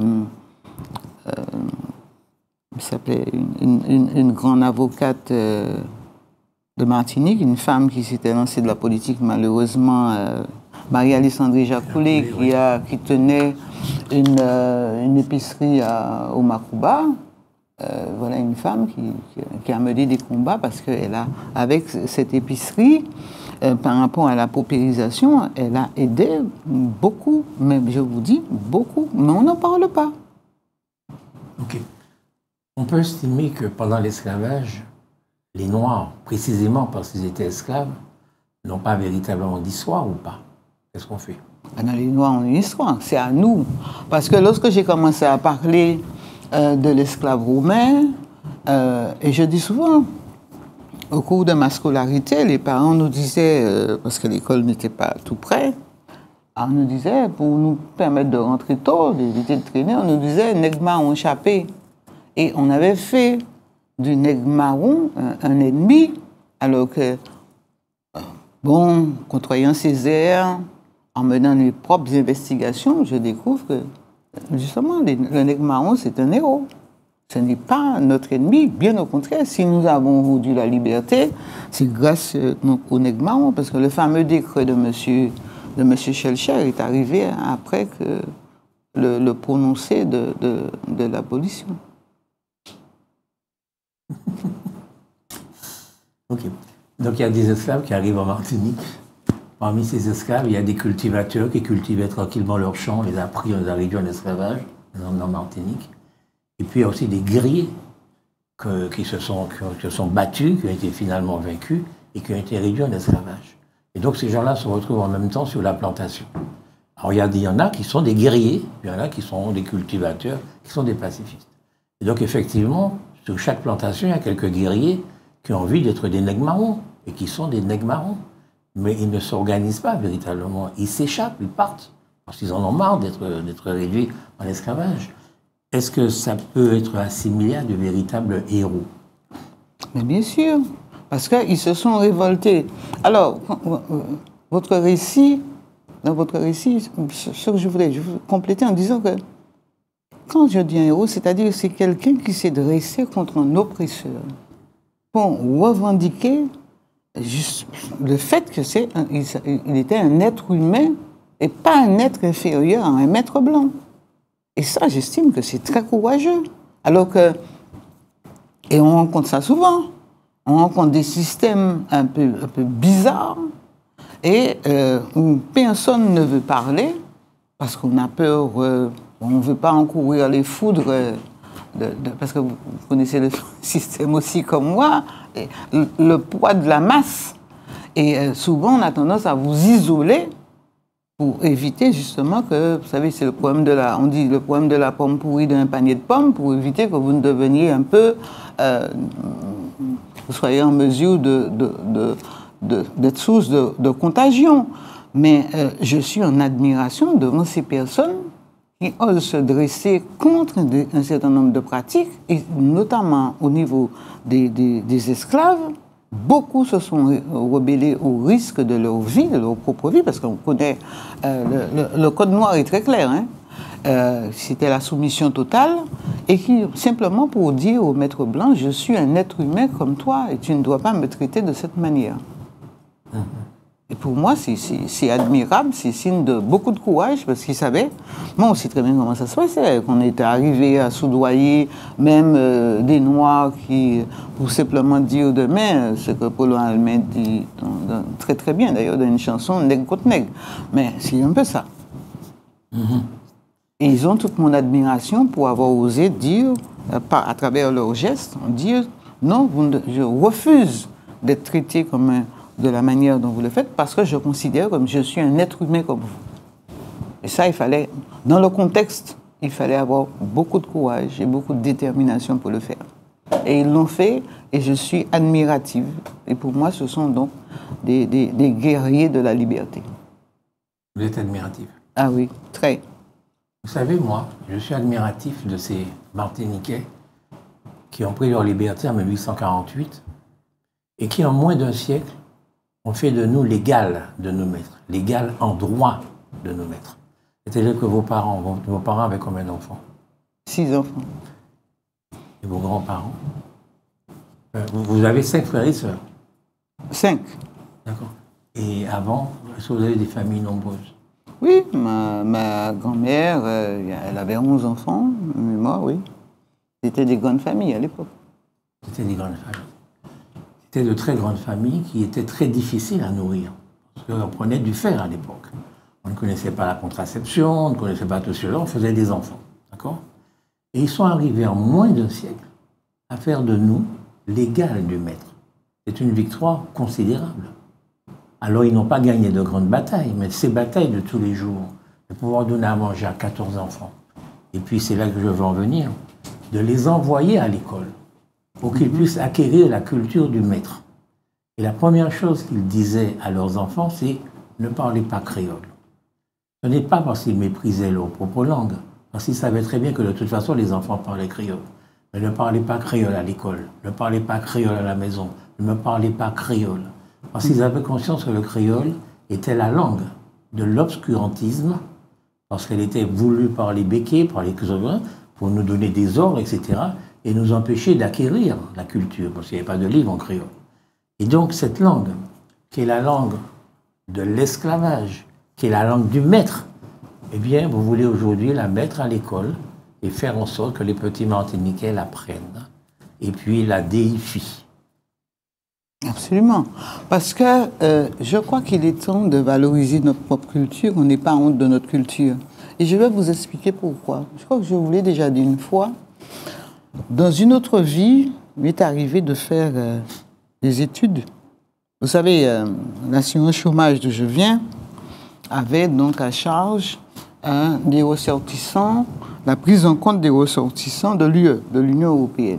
il s'appelait une grande avocate de Martinique, une femme qui s'était lancée de la politique, malheureusement, Marie-Alessandrie Jacoulet, qui tenait une épicerie au Macouba. Voilà une femme qui a mené des combats parce qu'elle a, avec cette épicerie, par rapport à la paupérisation, elle a aidé beaucoup, même je vous dis beaucoup, mais on n'en parle pas. Ok. On peut estimer que pendant l'esclavage, les Noirs, précisément parce qu'ils étaient esclaves, n'ont pas véritablement d'histoire ou pas? Qu'est-ce qu'on fait? Les Noirs ont une histoire, c'est à nous. Parce que lorsque j'ai commencé à parler de l'esclave roumain, et je dis souvent, au cours de ma scolarité, les parents nous disaient, parce que l'école n'était pas tout près, on nous disait, pour nous permettre de rentrer tôt, d'éviter de traîner, on nous disait, nègre marron échappé. Et on avait fait du nègre marron un ennemi, alors que, bon, côtoyant Césaire, en menant mes propres investigations, je découvre que, justement, le nègre marron, c'est un héros. Ce n'est pas notre ennemi, bien au contraire. Si nous avons rendu la liberté, c'est grâce au nègre marron, parce que le fameux décret de M. Schellcher est arrivé après que le prononcé de l'abolition. Ok. Donc il y a des esclaves qui arrivent en Martinique. Parmi ces esclaves, il y a des cultivateurs qui cultivaient tranquillement leurs champs, on les a pris, on les a réduits en esclavage, en Martinique. Et puis il y a aussi des guerriers qui se sont battus, qui ont été finalement vaincus et qui ont été réduits en esclavage. Et donc ces gens-là se retrouvent en même temps sur la plantation. Alors il y en a qui sont des guerriers, il y en a qui sont des cultivateurs, qui sont des pacifistes. Et donc effectivement, sur chaque plantation, il y a quelques guerriers qui ont envie d'être des nègres marrons et qui sont des nègres marrons. Mais ils ne s'organisent pas véritablement. Ils s'échappent, ils partent, parce qu'ils en ont marre d'être réduits en esclavage. Est-ce que ça peut être assimilé à de véritables héros? Mais bien sûr, parce qu'ils se sont révoltés. Alors, dans votre récit, ce que je voulais compléter en disant que quand je dis un héros, c'est-à-dire c'est quelqu'un qui s'est dressé contre un oppresseur pour revendiquer juste le fait qu'il était un être humain et pas un être inférieur à un maître blanc. Et ça, j'estime que c'est très courageux. Alors que, et on rencontre ça souvent, on rencontre des systèmes un peu bizarres et où personne ne veut parler parce qu'on a peur, on ne veut pas encourir les foudres, parce que vous connaissez le système aussi comme moi, le poids de la masse. Et souvent, on a tendance à vous isoler pour éviter justement que, vous savez, c'est le problème on dit le problème de la pomme pourrie d'un panier de pommes, pour éviter que vous ne deveniez un peu, vous soyez en mesure d'être source de contagion. Mais je suis en admiration devant ces personnes qui osent se dresser contre un certain nombre de pratiques, et notamment au niveau des esclaves. Beaucoup se sont rebellés au risque de leur vie, de leur propre vie, parce qu'on connaît, le code noir est très clair, hein. C'était la soumission totale, et qui, simplement pour dire au maître blanc, je suis un être humain comme toi, et tu ne dois pas me traiter de cette manière. Et pour moi, c'est admirable, c'est signe de beaucoup de courage, parce qu'ils savaient, moi on sait très bien comment ça se passait, qu'on était arrivé à soudoyer même des Noirs qui, pour simplement dire demain, ce que Paul Almet dit très très bien d'ailleurs dans une chanson, nègre contre nègre. Mais c'est un peu ça. Et ils ont toute mon admiration pour avoir osé dire, à travers leurs gestes, dire non, je refuse d'être traité comme de la manière dont vous le faites, parce que je considère comme je suis un être humain comme vous. Et ça, il fallait, dans le contexte, il fallait avoir beaucoup de courage et beaucoup de détermination pour le faire. Et ils l'ont fait, et je suis admirative. Et pour moi, ce sont donc des guerriers de la liberté. Vous êtes admiratif? Ah oui, très. Vous savez, moi, je suis admiratif de ces Martiniquais qui ont pris leur liberté en 1848 et qui, en moins d'un siècle, ont fait de nous l'égal de nos maîtres, l'égal en droit de nos maîtres. C'est-à-dire que vos parents avaient combien d'enfants? 6 enfants. Et vos grands-parents? Vous avez 5 frères et sœurs? 5. D'accord. Et avant, est-ce que vous avez des familles nombreuses? Oui, ma grand-mère, elle avait 11 enfants, mais moi, oui. C'était des grandes familles à l'époque. C'était des grandes familles. C'était de très grandes familles qui étaient très difficiles à nourrir. Parce qu'on prenait du fer à l'époque. On ne connaissait pas la contraception, on ne connaissait pas tout cela, on faisait des enfants. D'accord? Et ils sont arrivés en moins d'un siècle à faire de nous l'égal du maître. C'est une victoire considérable. Alors ils n'ont pas gagné de grandes batailles, mais ces batailles de tous les jours, de pouvoir donner à manger à 14 enfants, et puis c'est là que je veux en venir, de les envoyer à l'école pour qu'ils puissent acquérir la culture du maître. Et la première chose qu'ils disaient à leurs enfants, c'est « ne parlez pas créole ». Ce n'est pas parce qu'ils méprisaient leur propre langue, parce qu'ils savaient très bien que de toute façon les enfants parlaient créole. Mais ne parlez pas créole à l'école, ne parlez pas créole à la maison, ne me parlez pas créole. Parce qu'ils avaient conscience que le créole était la langue de l'obscurantisme, parce qu'elle était voulue par les béquets, par les souverains, pour nous donner des ordres, etc., et nous empêcher d'acquérir la culture, parce qu'il n'y avait pas de livre en créole. Et donc cette langue, qui est la langue de l'esclavage, qui est la langue du maître, eh bien, vous voulez aujourd'hui la mettre à l'école et faire en sorte que les petits Martiniquais l'apprennent, et puis la déifient. Absolument. Parce que je crois qu'il est temps de valoriser notre propre culture. On n'est pas honte de notre culture. Et je vais vous expliquer pourquoi. Je crois que je vous l'ai déjà dit une fois. Dans une autre vie, il m'est arrivé de faire des études. Vous savez, l'assurance chômage d'où je viens avait donc à charge des ressortissants, la prise en compte des ressortissants de l'UE, de l'Union européenne.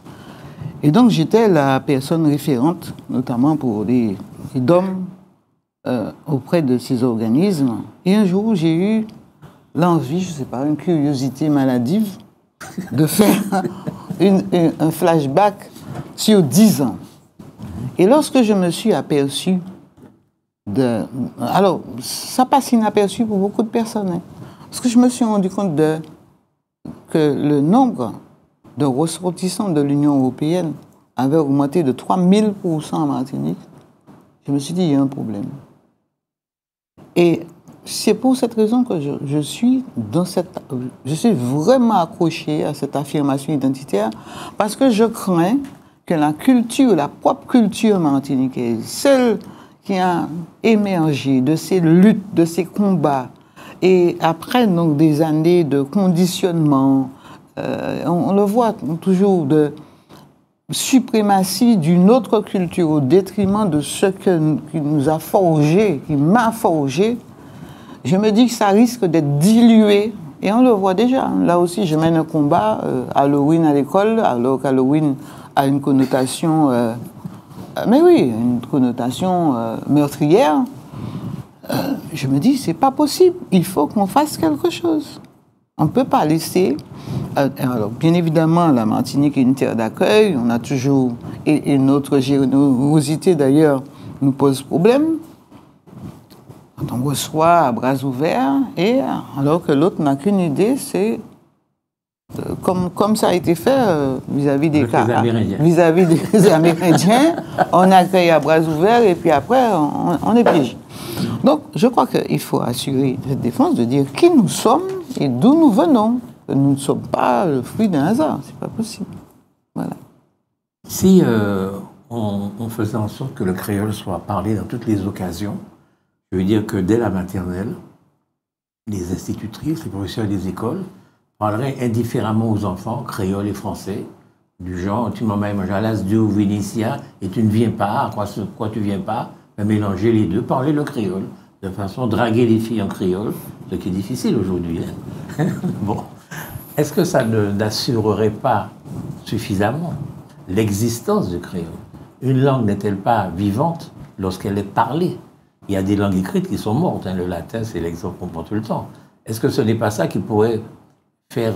Et donc, j'étais la personne référente, notamment pour les DOM, auprès de ces organismes. Et un jour, j'ai eu l'envie, je ne sais pas, une curiosité maladive, de faire un flashback sur 10 ans. Et lorsque je me suis aperçu alors, ça passe inaperçu pour beaucoup de personnes, hein, parce que je me suis rendu compte que le nombre de ressortissants de l'Union européenne avait augmenté de 3000% en Martinique. Je me suis dit, il y a un problème. Et c'est pour cette raison que je suis vraiment accroché à cette affirmation identitaire, parce que je crains que la culture, la propre culture martiniquaise, celle qui a émergé de ces luttes, de ces combats, et après donc des années de conditionnement, on le voit toujours, de suprématie d'une autre culture au détriment de ce qui nous a forgé, qui m'a forgé, je me dis que ça risque d'être dilué. Et on le voit déjà. Là aussi, je mène un combat Halloween à l'école, alors qu'Halloween a une connotation, mais oui, une connotation meurtrière. Je me dis, c'est pas possible. Il faut qu'on fasse quelque chose. On ne peut pas laisser... alors, bien évidemment, la Martinique est une terre d'accueil. On a toujours... Et notre générosité, d'ailleurs, nous pose problème. Quand on reçoit à bras ouverts, et alors que l'autre n'a qu'une idée, c'est comme ça a été fait vis-à-vis des cas, Amérindiens. Vis-à-vis des Amérindiens, on accueille à bras ouverts et puis après, on est piégé. Donc, je crois qu'il faut assurer cette défense de dire qui nous sommes et d'où nous venons. Nous ne sommes pas le fruit d'un hasard, c'est pas possible. Voilà. Si on faisait en sorte que le créole soit parlé dans toutes les occasions, je veux dire que dès la maternelle, les institutrices, les professeurs des écoles parleraient indifféremment aux enfants, créole et français, du genre, tu m'as mangé à l'as de Vénitia et tu ne viens pas, quoi tu viens pas, mais mélanger les deux, parler le créole, de façon draguer les filles en créole, ce qui est difficile aujourd'hui. Hein. Bon. Est-ce que ça n'assurerait pas suffisamment l'existence du créole? Une langue n'est-elle pas vivante lorsqu'elle est parlée? Il y a des langues écrites qui sont mortes. Hein. Le latin, c'est l'exemple qu'on prend tout le temps. Est-ce que ce n'est pas ça qui pourrait faire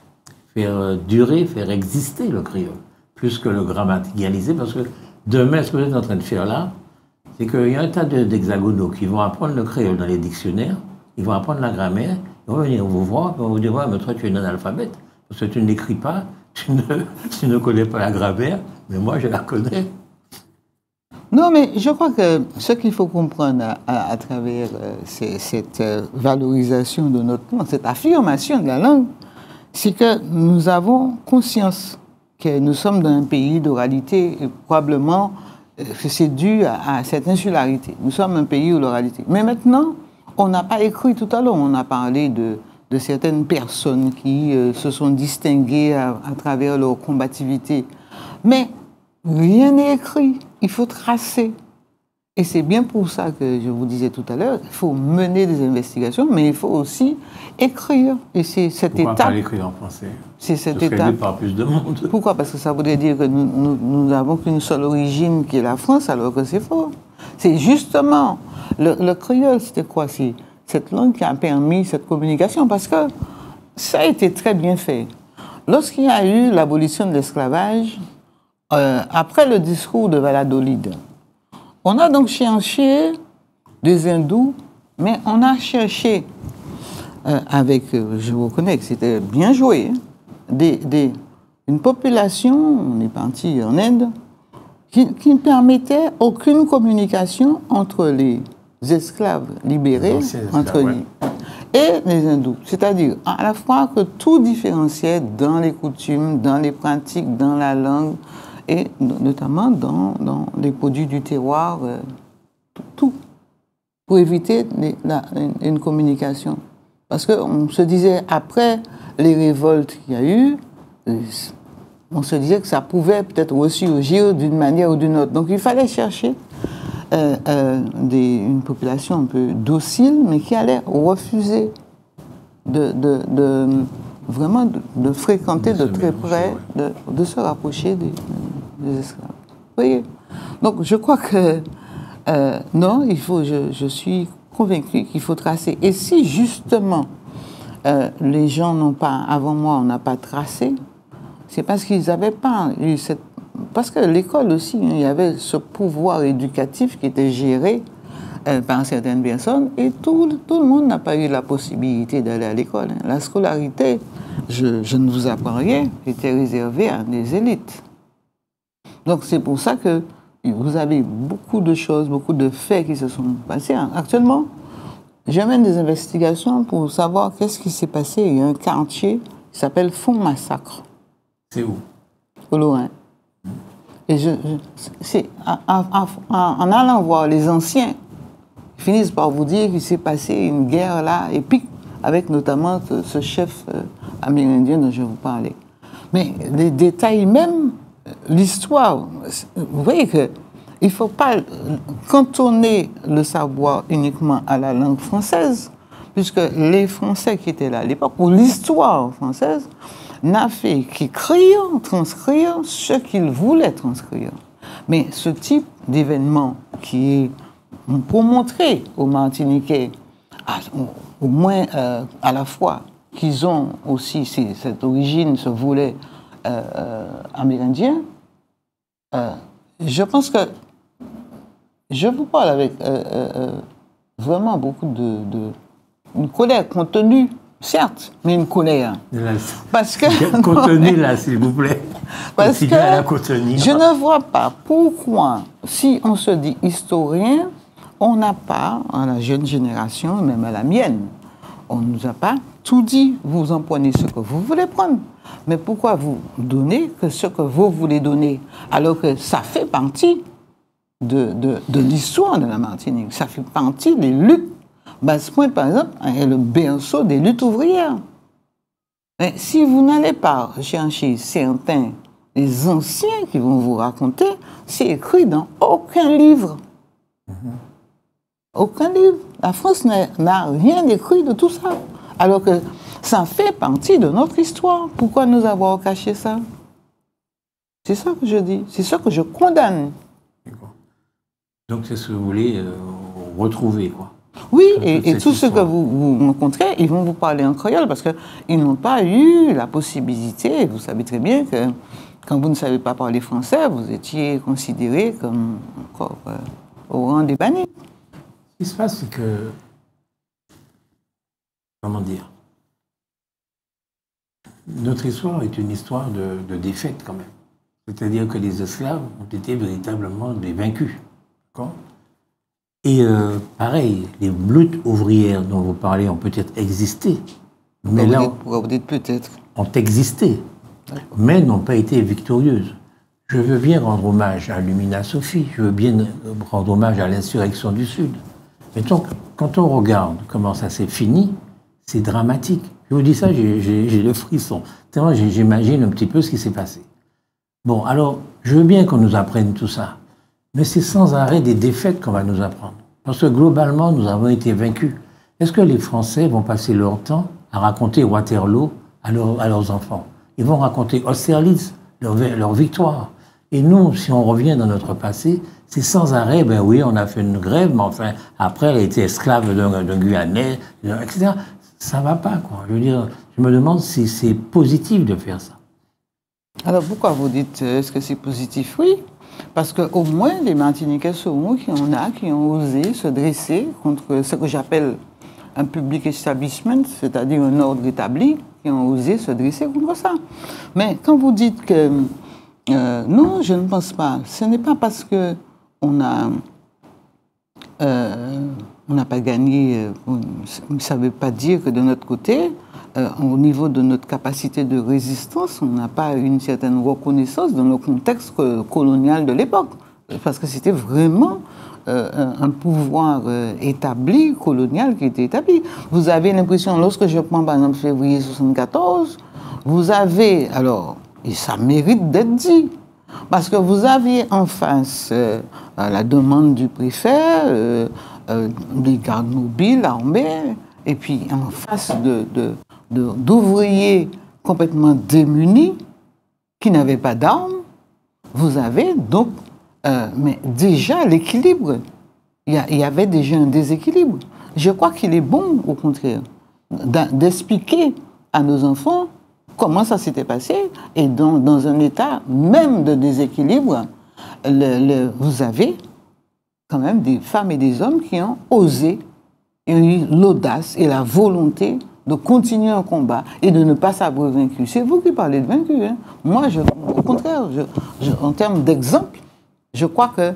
durer, faire exister le créole, plus que le grammaticaliser? Parce que demain, ce que vous êtes en train de faire là, c'est qu'il y a un tas d'hexagonaux qui vont apprendre le créole dans les dictionnaires, ils vont apprendre la grammaire, ils vont venir vous voir, ils vont vous dire, ouais, mais toi, tu es un analphabète, parce que tu n'écris pas, tu ne connais pas la grammaire, mais moi, je la connais. Non, mais je crois que ce qu'il faut comprendre à travers cette valorisation de notre langue, cette affirmation de la langue, c'est que nous avons conscience que nous sommes dans un pays d'oralité et probablement que c'est dû à cette insularité. Nous sommes un pays d'oralité. Mais maintenant, on n'a pas écrit tout à l'heure, on a parlé de certaines personnes qui se sont distinguées à travers leur combativité. Mais rien n'est écrit, il faut tracer. Et c'est bien pour ça que je vous disais tout à l'heure, il faut mener des investigations, mais il faut aussi écrire. Et c'est cette Pourquoi étape. Pas l'écrire en français? C'est cette Ce serait étape. lu par plus de monde. Pourquoi? Parce que ça voudrait dire que nous n'avons qu'une seule origine qui est la France, alors que c'est faux. C'est justement le créole, c'était quoi? C'est cette langue qui a permis cette communication, parce que ça a été très bien fait. Lorsqu'il y a eu l'abolition de l'esclavage, après le discours de Valladolid, on a donc cherché des hindous, mais on a cherché avec, je vous reconnais que c'était bien joué, une population, on est parti en Inde, qui ne permettait aucune communication entre les esclaves libérés et les hindous. C'est-à-dire à la fois que tout différenciait dans les coutumes, dans les pratiques, dans la langue, et notamment dans les produits du terroir, tout, pour éviter une communication. Parce qu'on se disait, après les révoltes qu'il y a eu, on se disait que ça pouvait peut-être ressurgir d'une manière ou d'une autre. Donc il fallait chercher une population un peu docile, mais qui allait refuser vraiment de fréquenter de très près, de se rapprocher des esclaves. Vous voyez? Donc je crois que non, je suis convaincu qu'il faut tracer. Et si justement les gens n'ont pas, avant moi, on n'a pas tracé, c'est parce qu'ils n'avaient pas eu cette... Parce que l'école aussi, il y avait ce pouvoir éducatif qui était géré par certaines personnes, et tout le monde n'a pas eu la possibilité d'aller à l'école. La scolarité, je ne vous apprends rien, était réservée à des élites. Donc c'est pour ça que vous avez beaucoup de choses, beaucoup de faits qui se sont passés. Actuellement, je mène des investigations pour savoir qu'est-ce qui s'est passé. Il y a un quartier qui s'appelle Fond-Massacre. C'est où? Au Lorrain. Et en allant voir les anciens, ils finissent par vous dire qu'il s'est passé une guerre là, épique, avec notamment ce chef amérindien dont je vous parlais. Mais les détails même, l'histoire, vous voyez qu'il ne faut pas cantonner le savoir uniquement à la langue française, puisque les Français qui étaient là à l'époque, ou l'histoire française, n'a fait qu'écrire, transcrire ce qu'ils voulaient transcrire. Mais ce type d'événement qui est pour montrer aux Martiniquais, au moins à la fois, qu'ils ont aussi cette origine, ce volet amérindien, je pense que je vous parle avec vraiment beaucoup une colère contenue, certes, mais une colère. Parce que... Contenez-la, s'il vous plaît. Parce que à la contenir. je ne vois pas pourquoi, si on se dit historien, on n'a pas, à la jeune génération, même à la mienne, on ne nous a pas tout dit. Vous en prenez ce que vous voulez prendre. Mais pourquoi vous donnez que ce que vous voulez donner, alors que ça fait partie de l'histoire de la Martinique, ça fait partie des luttes. Basse-Pointe, par exemple, est le berceau des luttes ouvrières. Mais si vous n'allez pas chercher certains des anciens qui vont vous raconter, c'est écrit dans aucun livre. Aucun livre. La France n'a rien écrit de tout ça. Alors que ça fait partie de notre histoire. Pourquoi nous avons caché ça? C'est ça que je dis. C'est ça que je condamne. Donc c'est ce que vous voulez retrouver, quoi. Oui, et tous ceux que vous rencontrez, ils vont vous parler en créole parce qu'ils n'ont pas eu la possibilité. Vous savez très bien que quand vous ne savez pas parler français, vous étiez considéré comme encore au rang des bannis. Ce qui se passe, c'est que... Comment dire? Notre histoire est une histoire de défaite, quand même. C'est-à-dire que les esclaves ont été véritablement des vaincus. D'accord? Et pareil, les luttes ouvrières dont vous parlez ont peut-être existé, mais là, vous dites peut-être. ont existé, mais n'ont pas été victorieuses. Je veux bien rendre hommage à Lumina Sophie, je veux bien rendre hommage à l'insurrection du Sud. Mais donc, quand on regarde comment ça s'est fini, c'est dramatique. Je vous dis ça, j'ai le frisson. Tellement j'imagine un petit peu ce qui s'est passé. Bon, alors, je veux bien qu'on nous apprenne tout ça. Mais c'est sans arrêt des défaites qu'on va nous apprendre. Parce que globalement, nous avons été vaincus. Est-ce que les Français vont passer leur temps à raconter Waterloo à leurs enfants? Ils vont raconter Austerlitz, leur victoire. Et nous, si on revient dans notre passé, c'est sans arrêt, ben oui, on a fait une grève, mais enfin, après, elle a été esclave d'un Guyanais, etc. Ça va pas, quoi. Je veux dire, je me demande si c'est positif de faire ça. Alors pourquoi vous dites, est-ce que c'est positif? Oui. Parce qu'au moins, les Martiniquais sauront qu'il y en a qui ont osé se dresser contre ce que j'appelle un public establishment, c'est-à-dire un ordre établi, qui ont osé se dresser contre ça. Mais quand vous dites que non, je ne pense pas. Ce n'est pas parce qu'on n'a pas gagné, ça ne veut pas dire que de notre côté, au niveau de notre capacité de résistance, on n'a pas une certaine reconnaissance dans le contexte colonial de l'époque. Parce que c'était vraiment un pouvoir établi, colonial, qui était établi. Vous avez l'impression, lorsque je prends par exemple février 1974, vous avez, alors, et ça mérite d'être dit, parce que vous aviez en face la demande du préfet, des gardes mobiles, armés, et puis en face d'ouvriers complètement démunis, qui n'avaient pas d'armes, vous avez donc, mais déjà l'équilibre, il y avait déjà un déséquilibre. Je crois qu'il est bon, au contraire, d'expliquer à nos enfants comment ça s'était passé, et dans un état même de déséquilibre, vous avez quand même des femmes et des hommes qui ont osé, et ont eu l'audace et la volonté de continuer un combat et de ne pas savoir vaincu. C'est vous qui parlez de vaincu. Hein. Moi, au contraire, en termes d'exemple, je crois que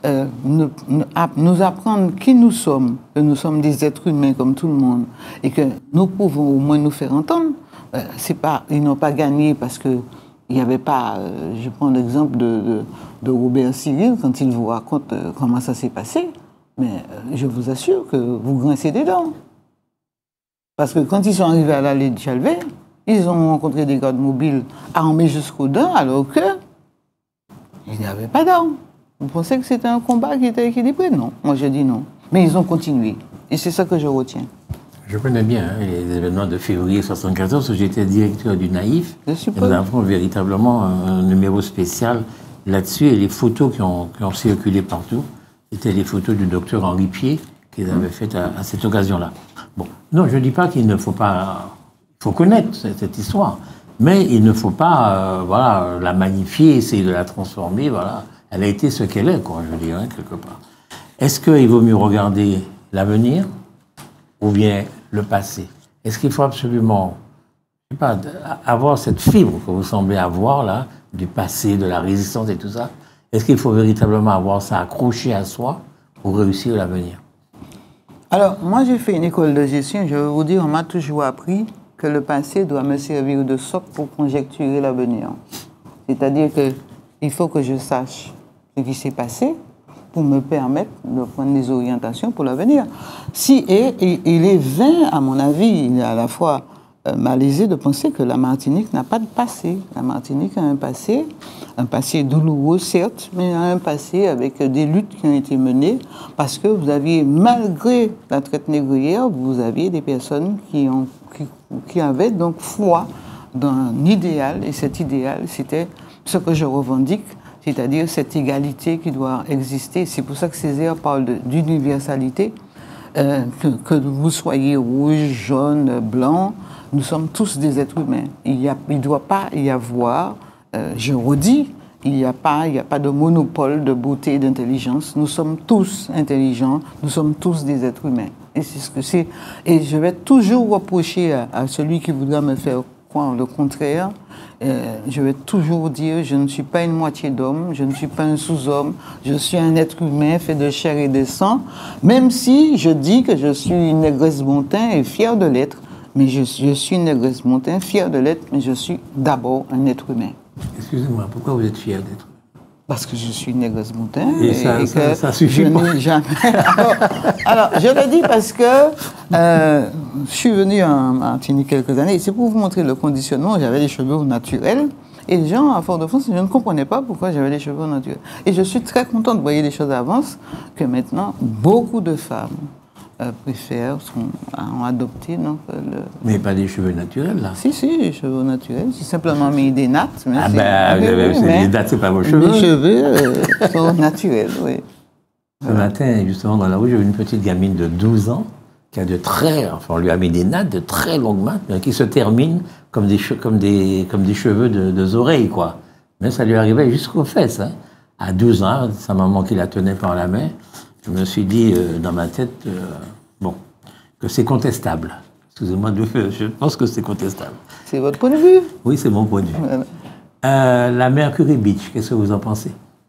nous apprendre qui nous sommes, que nous sommes des êtres humains comme tout le monde, et que nous pouvons au moins nous faire entendre. Ils n'ont pas gagné parce qu'il n'y avait pas... je prends l'exemple de Robert Cyril, quand il vous raconte comment ça s'est passé, mais je vous assure que vous grincez des dents. Parce que quand ils sont arrivés à l'allée de Chalvet, ils ont rencontré des gardes mobiles armés jusqu'aux dents, alors qu'ils n'avaient pas d'armes. Vous pensez que c'était un combat qui était équilibré? Non. Moi, je dis non. Mais ils ont continué. Et c'est ça que je retiens. Je connais bien les événements de février 1974, où j'étais directeur du Naïf. Nous avons véritablement un numéro spécial là-dessus. Et les photos qui ont circulé partout, c'était les photos du docteur Henri Pied qu'ils avaient faites à cette occasion-là. Bon, non, je ne dis pas qu'il ne faut pas... Il faut connaître cette histoire. Mais il ne faut pas la magnifier, essayer de la transformer. Voilà. Elle a été ce qu'elle est, quoi, je veux dire, hein, quelque part. Est-ce qu'il vaut mieux regarder l'avenir ou bien le passé? Est-ce qu'il faut absolument, je sais pas, avoir cette fibre que vous semblez avoir là, du passé, de la résistance et tout ça? Est-ce qu'il faut véritablement avoir ça accroché à soi pour réussir l'avenir? Alors, moi, j'ai fait une école de gestion. Je vais vous dire, on m'a toujours appris que le passé doit me servir de socle pour conjecturer l'avenir. C'est-à-dire qu'il faut que je sache ce qui s'est passé pour me permettre de prendre des orientations pour l'avenir. Et il est vain, à mon avis, il est à la fois malaisé de penser que la Martinique n'a pas de passé. La Martinique a un passé douloureux, certes, mais un passé avec des luttes qui ont été menées, parce que vous aviez, malgré la traite négrière, vous aviez des personnes qui avaient donc foi dans un idéal, et cet idéal, c'était ce que je revendique, c'est-à-dire cette égalité qui doit exister. C'est pour ça que Césaire parle d'universalité, que vous soyez rouge, jaune, blanc, nous sommes tous des êtres humains. Il ne doit pas y avoir, je redis, il n'y a pas de monopole de beauté et d'intelligence. Nous sommes tous intelligents, nous sommes tous des êtres humains. Et c'est ce que c'est. Et je vais toujours reprocher à celui qui voudra me faire croire le contraire. Je vais toujours dire, je ne suis pas une moitié d'homme, je ne suis pas un sous-homme, je suis un être humain fait de chair et de sang, même si je dis que je suis une négresse Montin et fière de l'être. Mais je suis une négresse Montin, fière de l'être, mais je suis d'abord un être humain. Excusez-moi, pourquoi vous êtes fière d'être? Parce que je suis une négresse Montin. Et ça suffit pas. Jamais... alors, je le dis parce que je suis venu en Martinique quelques années. C'est pour vous montrer le conditionnement. J'avais des cheveux naturels. Et les gens, à Fort-de-France, je ne comprenais pas pourquoi j'avais des cheveux naturels. Et je suis très contente de voir les choses avancent, que maintenant, beaucoup de femmes ont adopté. Donc, Mais pas des cheveux naturels, là. Si, des cheveux naturels. J'ai simplement mis des nattes. Mais les nattes, c'est pas vos cheveux. Les cheveux sont naturels, oui. Ce matin, justement, dans la rue, j'ai vu une petite gamine de 12 ans qui a on lui a mis des nattes de très longues nattes, mais qui se terminent comme des cheveux de oreilles, quoi. Mais ça lui arrivait jusqu'aux fesses, hein. À 12 ans, sa maman qui la tenait par la main. Je me suis dit dans ma tête, que c'est contestable. Excusez-moi, je pense que c'est contestable. C'est votre point de vue? Oui, c'est mon point de vue. Voilà. La Mercury Beach, qu'est-ce que vous en pensez?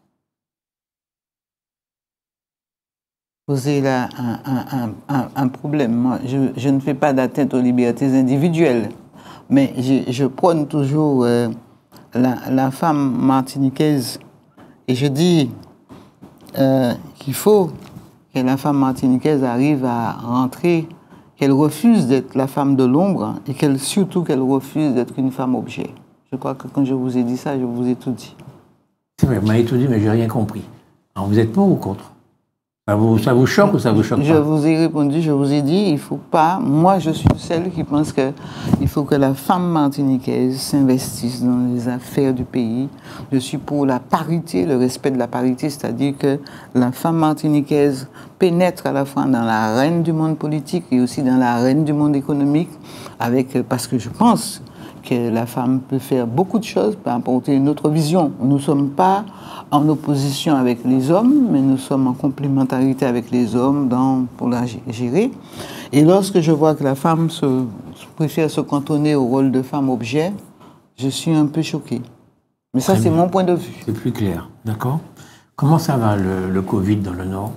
Poser là un problème. Moi, je ne fais pas d'atteinte aux libertés individuelles, mais je prône toujours la femme martiniquaise et je dis qu'il faut que la femme martiniquaise arrive à rentrer, qu'elle refuse d'être la femme de l'ombre et surtout qu'elle refuse d'être une femme objet. Je crois que quand je vous ai dit ça, je vous ai tout dit. C'est vrai, vous m'avez tout dit, mais je n'ai rien compris. Alors vous êtes pour ou contre? Ça vous choque ou ça vous choque pas? Je vous ai répondu, je vous ai dit, il faut pas... Moi, je suis celle qui pense qu'il faut que la femme martiniquaise s'investisse dans les affaires du pays. Je suis pour la parité, le respect de la parité, c'est-à-dire que la femme martiniquaise pénètre à la fois dans l'arène du monde politique et aussi dans l'arène du monde économique, parce que je pense que la femme peut faire beaucoup de choses, peut apporter une autre vision. Nous ne sommes pas en opposition avec les hommes, mais nous sommes en complémentarité avec les hommes pour la gérer. Et lorsque je vois que la femme préfère se cantonner au rôle de femme objet, je suis un peu choquée. Mais ça, c'est mon point de vue. C'est plus clair, d'accord. Comment ça va, le Covid dans le Nord?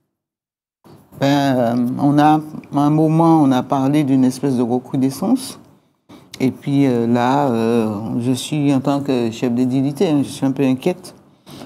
À un moment, on a parlé d'une espèce de recrudescence. Et puis là, je suis, en tant que chef d'édilité, je suis un peu inquiète.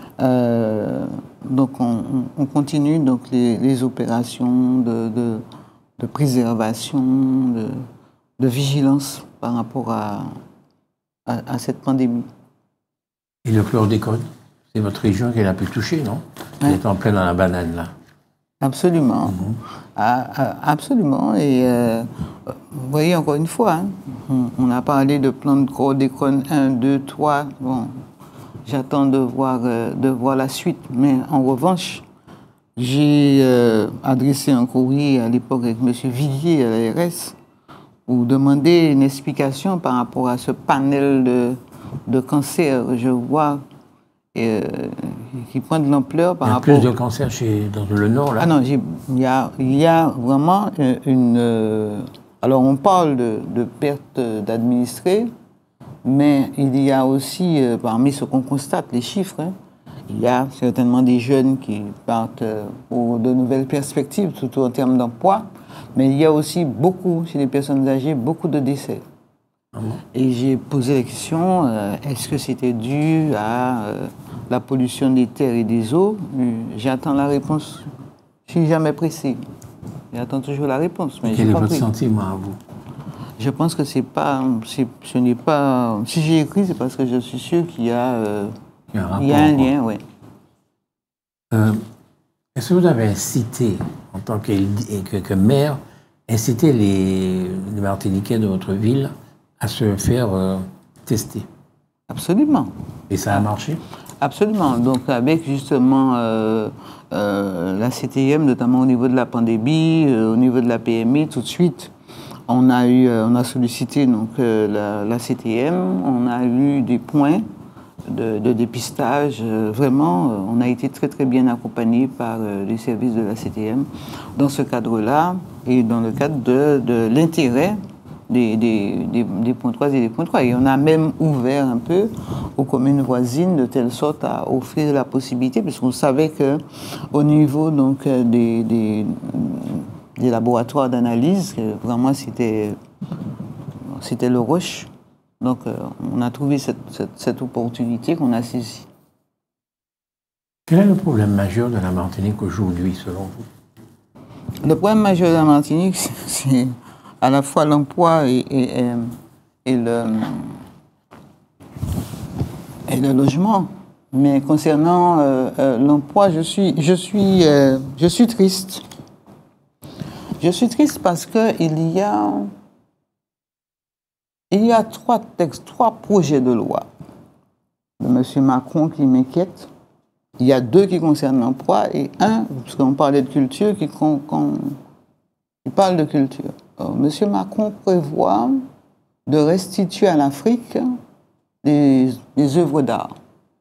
Donc on continue donc les opérations de préservation, de vigilance par rapport à cette pandémie. Et le chlordécone, c'est votre région qui est la plus touchée, non? Vous êtes en plein dans la banane, là. Absolument. Absolument. Et vous voyez, encore une fois, on a parlé de plan de chlordécone 1, 2, 3. Bon, j'attends de voir la suite. Mais en revanche, j'ai adressé un courrier à l'époque avec M. Villiers à l'ARS pour demander une explication par rapport à ce panel de cancers. Je vois qui prend de l'ampleur par rapport... Il y a plus de cancers dans le Nord, là? Ah non, il y a vraiment Alors, on parle de perte d'administrés, mais il y a aussi, parmi ce qu'on constate, les chiffres, hein, il y a certainement des jeunes qui partent pour de nouvelles perspectives, surtout en termes d'emploi, mais il y a aussi beaucoup, chez les personnes âgées, beaucoup de décès. Et j'ai posé la question, est-ce que c'était dû à la pollution des terres et des eaux? J'attends la réponse, je ne suis jamais pressé. J'attends toujours la réponse. Mais quel est votre sentiment à vous? Je pense que ce n'est pas... Si j'ai écrit, c'est parce que je suis sûr qu'il y a, il y a un lien, oui. Est-ce que vous avez incité, en tant que maire, incité les Martiniquais de votre ville à se faire tester? Absolument. Et ça a marché? Absolument. Donc avec justement la CTM, notamment au niveau de la pandémie, au niveau de la PMI, tout de suite, on a sollicité donc, la CTM, on a eu des points de dépistage. Vraiment, on a été très très bien accompagnés par les services de la CTM dans ce cadre-là et dans le cadre de l'intérêt des points 3 et des points 3. Et on a même ouvert un peu aux communes voisines de telle sorte à offrir la possibilité, puisqu'on savait qu'au niveau donc, des laboratoires d'analyse, vraiment c'était le rush. Donc on a trouvé cette opportunité qu'on a saisie. Quel est le problème majeur de la Martinique aujourd'hui, selon vous? Le problème majeur de la Martinique, c'est à la fois l'emploi et le logement. Mais concernant l'emploi, je suis triste. Je suis triste parce qu'il y a trois projets de loi de M. Macron qui m'inquiètent. Il y a 2 qui concernent l'emploi et un, parce qu'on parlait de culture, qui parle de culture. M. Macron prévoit de restituer à l'Afrique des œuvres d'art.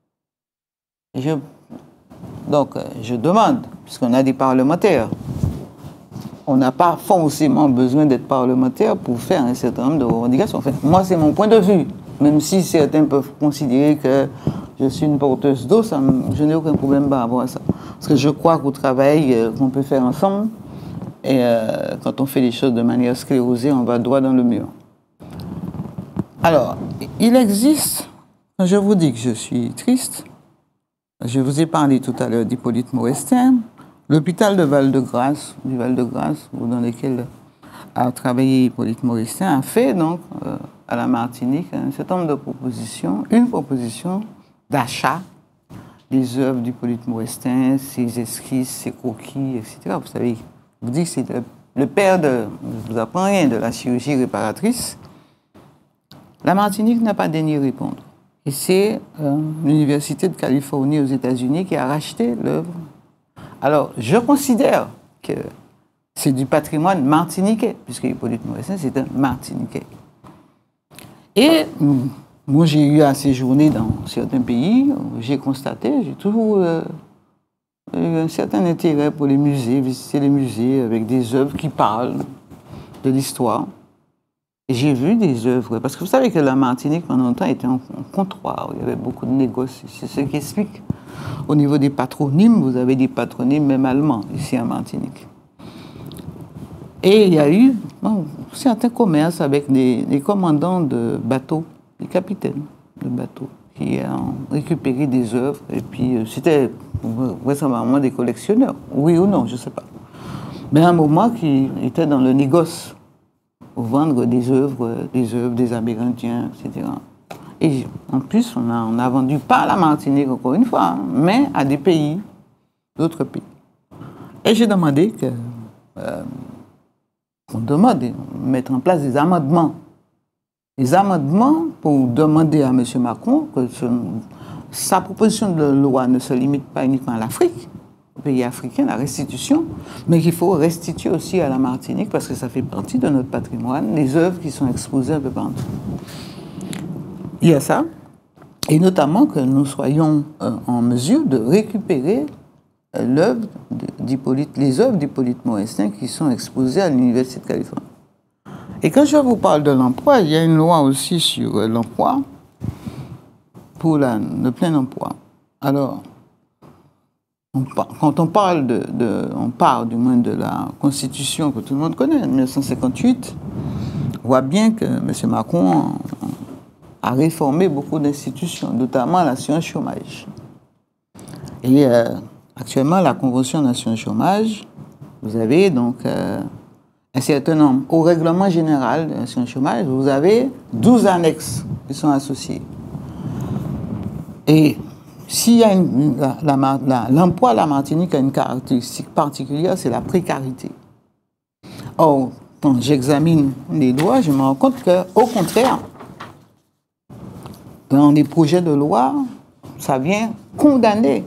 Donc, je demande, puisqu'on a des parlementaires, on n'a pas forcément besoin d'être parlementaire pour faire un certain nombre de revendications. Enfin, moi, c'est mon point de vue. Même si certains peuvent considérer que je suis une porteuse d'eau, je n'ai aucun problème par rapport à ça. Parce que je crois qu'au travail qu'on peut faire ensemble, et quand on fait les choses de manière sclérosée, on va droit dans le mur. Alors, il existe, quand je vous dis que je suis triste, je vous ai parlé tout à l'heure d'Hippolyte Maurestin, l'hôpital de Val-de-Grâce, dans lequel a travaillé Hippolyte Maurestin, a fait donc à la Martinique un certain nombre de propositions, une proposition d'achat des œuvres d'Hippolyte Maurestin, ses esquisses, ses croquis, etc. Vous savez, je vous dis que c'est le père je ne vous apprends rien, de la chirurgie réparatrice. La Martinique n'a pas daigné répondre. Et c'est l'Université de Californie aux États-Unis qui a racheté l'œuvre. Alors, je considère que c'est du patrimoine martiniquais, puisque Hippolyte Maurestin, c'est un Martiniquais. Et moi, j'ai eu à séjourner dans certains pays, j'ai constaté, j'ai toujours eu un certain intérêt pour les musées, visiter les musées avec des œuvres qui parlent de l'histoire. Et j'ai vu des œuvres, parce que vous savez que la Martinique, pendant longtemps, était un comptoir, il y avait beaucoup de négoces, c'est ce qui explique. Au niveau des patronymes, vous avez des patronymes même allemands, ici en Martinique. Et il y a eu certains commerces avec des commandants de bateaux, des capitaines de bateaux, qui ont récupéré des œuvres, et puis c'était vraisemblablement des collectionneurs, oui ou non, je ne sais pas. Mais à un moment qui était dans le négoce, pour vendre des œuvres des Amérindiens, etc. Et en plus, on a vendu pas à la Martinique, encore une fois, hein, mais à des pays, d'autres pays. Et j'ai demandé qu'on demande de mettre en place des amendements. Des amendements pour demander à M. Macron que sa proposition de loi ne se limite pas uniquement à l'Afrique, au pays africain, la restitution, mais qu'il faut restituer aussi à la Martinique parce que ça fait partie de notre patrimoine, les œuvres qui sont exposées un peu partout. Il y a ça, et notamment que nous soyons en mesure de récupérer les œuvres d'Hippolyte Maurestin qui sont exposées à l'Université de Californie. Et quand je vous parle de l'emploi, il y a une loi aussi sur l'emploi pour le plein emploi. Alors, quand on parle on parle du moins de la Constitution que tout le monde connaît, en 1958, on voit bien que M. Macron a réformé beaucoup d'institutions, notamment l'assurance chômage. Et actuellement, la Convention d'assurance chômage, vous avez donc un certain nombre. Au règlement général de l'assurance chômage, vous avez 12 annexes qui sont associées. Et s'il y a l'emploi à la Martinique a une caractéristique particulière, c'est la précarité. Or, quand j'examine les lois, je me rends compte qu'au contraire, dans les projets de loi, ça vient condamner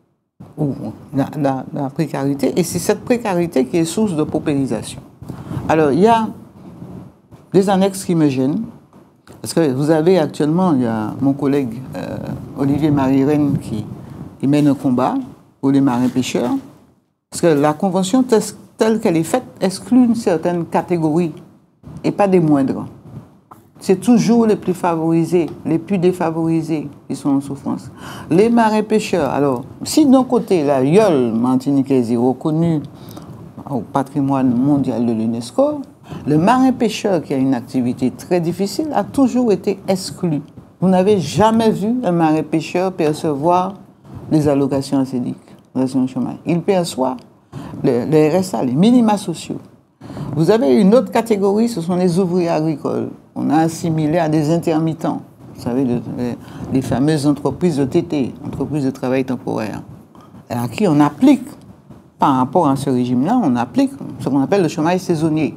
la précarité, et c'est cette précarité qui est source de paupérisation. Alors, il y a des annexes qui me gênent, parce que vous avez actuellement, il y a mon collègue Olivier Marie-Reine qui mène un combat pour les marins-pêcheurs, parce que la convention telle qu'elle est faite exclut une certaine catégorie, et pas des moindres. C'est toujours les plus favorisés, les plus défavorisés qui sont en souffrance. Les marins-pêcheurs, alors, si d'un côté, la yole martiniquaise est reconnue au patrimoine mondial de l'UNESCO, le marin-pêcheur qui a une activité très difficile a toujours été exclu. Vous n'avez jamais vu un marin-pêcheur percevoir des allocations acédiques, l'assurance chômage. Il perçoit les RSA, les minima sociaux. Vous avez une autre catégorie, ce sont les ouvriers agricoles. On a assimilé à des intermittents. Vous savez, les fameuses entreprises de TT, entreprises de travail temporaire, à qui on applique, par rapport à ce régime-là, on applique ce qu'on appelle le chômage saisonnier.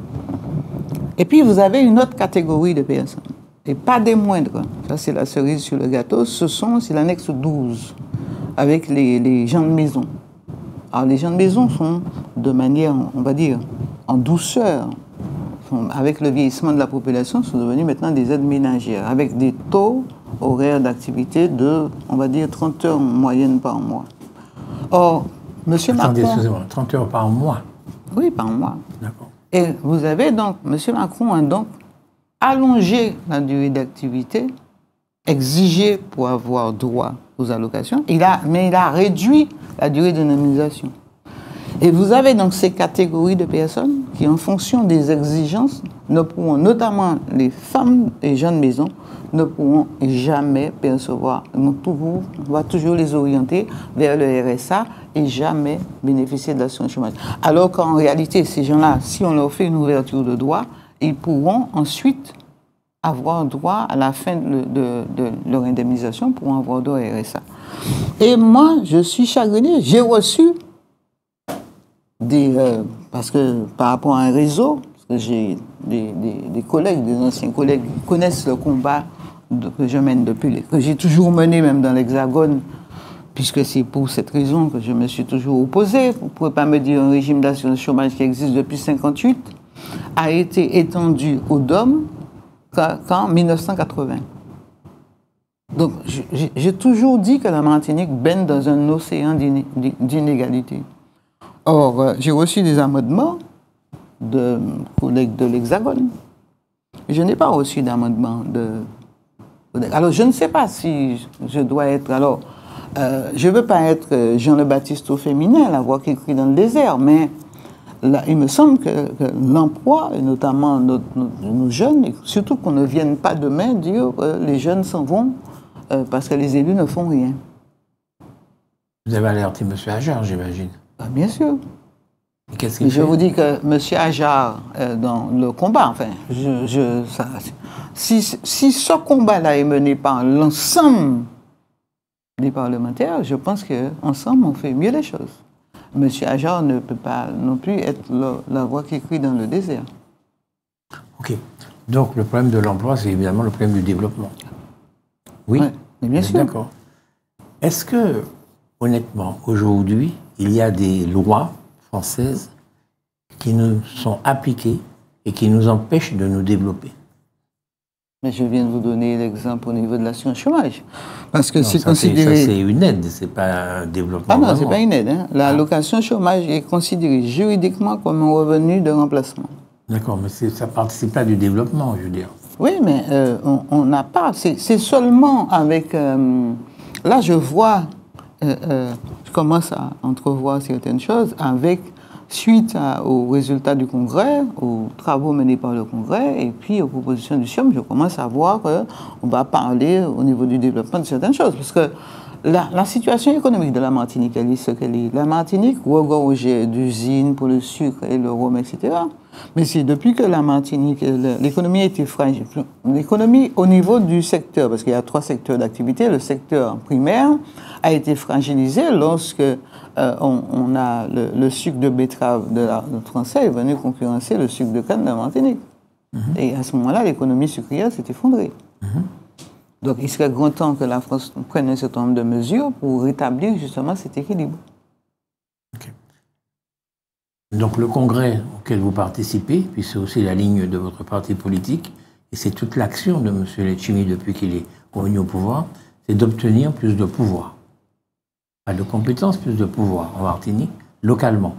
Et puis, vous avez une autre catégorie de personnes, et pas des moindres. Ça, c'est la cerise sur le gâteau. C'est l'annexe 12, avec les gens de maison. Alors, les gens de maison sont, de manière, on va dire, en douceur, avec le vieillissement de la population, sont devenus maintenant des aides ménagères, avec des taux horaires d'activité de, on va dire, 30 heures en moyenne par mois. Or, M. Macron... Excusez-moi, 30 heures par mois? Oui, par mois. D'accord. Et vous avez donc, M. Macron a donc allongé la durée d'activité exigée pour avoir droit aux allocations, mais il a réduit la durée d'indemnisation. Et vous avez donc ces catégories de personnes qui, en fonction des exigences, ne pourront, notamment les femmes et jeunes maisons, ne pourront jamais percevoir. On va toujours les orienter vers le RSA et jamais bénéficier de l'assurance chômage. Alors qu'en réalité, ces gens-là, si on leur fait une ouverture de droit, ils pourront ensuite avoir droit à la fin de leur indemnisation pour avoir droit au RSA. Et moi, je suis chagriné. J'ai reçu parce que par rapport à un réseau, parce que j'ai des collègues, des anciens collègues qui connaissent le combat que je mène que j'ai toujours mené même dans l'Hexagone, puisque c'est pour cette raison que je me suis toujours opposé. Vous ne pouvez pas me dire un régime d'assurance chômage qui existe depuis 1958 a été étendu aux DOM qu'en 1980. Donc j'ai toujours dit que la Martinique baigne dans un océan d'inégalités. Or, j'ai reçu des amendements de collègues de l'Hexagone. Je n'ai pas reçu d'amendement Alors, je ne sais pas si je dois être... Alors, je ne veux pas être Jean le Baptiste au féminin, la voix qui crie dans le désert, mais là, il me semble que l'emploi, et notamment nos jeunes, et surtout qu'on ne vienne pas demain dire les jeunes s'en vont parce que les élus ne font rien. Vous avez alerté M. Ajar, j'imagine. Bien sûr. Qu'est-ce qu'il fait? Je vous dis que M. Ajar, dans le combat, enfin, si ce combat-là est mené par l'ensemble des parlementaires, je pense qu'ensemble, on fait mieux les choses. M. Ajar ne peut pas non plus être la voix qui crie dans le désert. OK. Donc, le problème de l'emploi, c'est évidemment le problème du développement. Oui, mais bien sûr. D'accord. Est-ce que, honnêtement, aujourd'hui, il y a des lois françaises qui nous sont appliquées et qui nous empêchent de nous développer? Mais je viens de vous donner l'exemple au niveau de l'assurance chômage. Parce que c'est considéré... Ça, c'est une aide, c'est pas un développement. Ah non, c'est pas une aide. Hein. L'allocation chômage est considérée juridiquement comme un revenu de remplacement. D'accord, mais ça ne participe pas du développement, je veux dire. Oui, mais on n'a pas. C'est seulement avec... là, je vois... je commence à entrevoir certaines choses suite aux résultats du Congrès, aux travaux menés par le Congrès, et puis aux propositions du CIOM, je commence à voir qu'on va parler au niveau du développement de certaines choses. Parce que la situation économique de la Martinique, elle est ce qu'elle est. La Martinique regorgeait d'usines pour le sucre et le rhum, etc. Mais c'est depuis que la Martinique, l'économie a été fragile. L'économie au niveau du secteur, parce qu'il y a 3 secteurs d'activité, le secteur primaire a été fragilisé lorsque on a le sucre de betterave de la français est venu concurrencer le sucre de canne de la Martinique. Et à ce moment-là, l'économie sucrière s'est effondrée. Donc il serait grand temps que la France prenne un certain nombre de mesures pour rétablir justement cet équilibre. Okay. Donc le congrès auquel vous participez, puis c'est aussi la ligne de votre parti politique, et c'est toute l'action de M. Letchimy depuis qu'il est revenu au pouvoir, c'est d'obtenir plus de pouvoir. Pas de compétences, plus de pouvoir en Martinique, localement.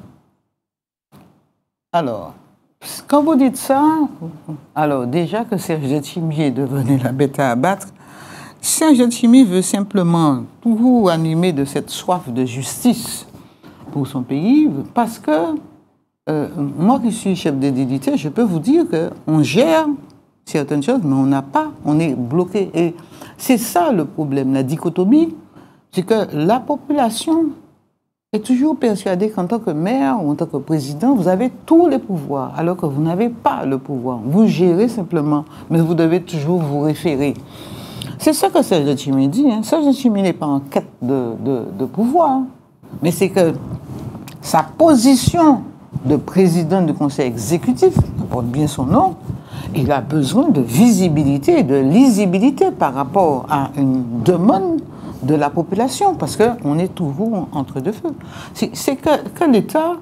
Alors, quand vous dites ça, alors déjà que Serge Letchimy est devenu la bête à abattre, Serge Letchimy veut simplement tout animer de cette soif de justice pour son pays, parce que moi qui suis chef d'édilité, je peux vous dire qu'on gère certaines choses, mais on n'a pas, on est bloqué. Et c'est ça le problème, la dichotomie, c'est que la population est toujours persuadée qu'en tant que maire ou en tant que président, vous avez tous les pouvoirs, alors que vous n'avez pas le pouvoir. Vous gérez simplement, mais vous devez toujours vous référer. C'est ça que Serge Letchimy dit. Serge Letchimy n'est pas en quête de pouvoir, mais c'est que sa position de président du conseil exécutif, ça porte bien son nom, il a besoin de visibilité et de lisibilité par rapport à une demande de la population, parce qu'on est toujours entre deux feux. C'est que l'État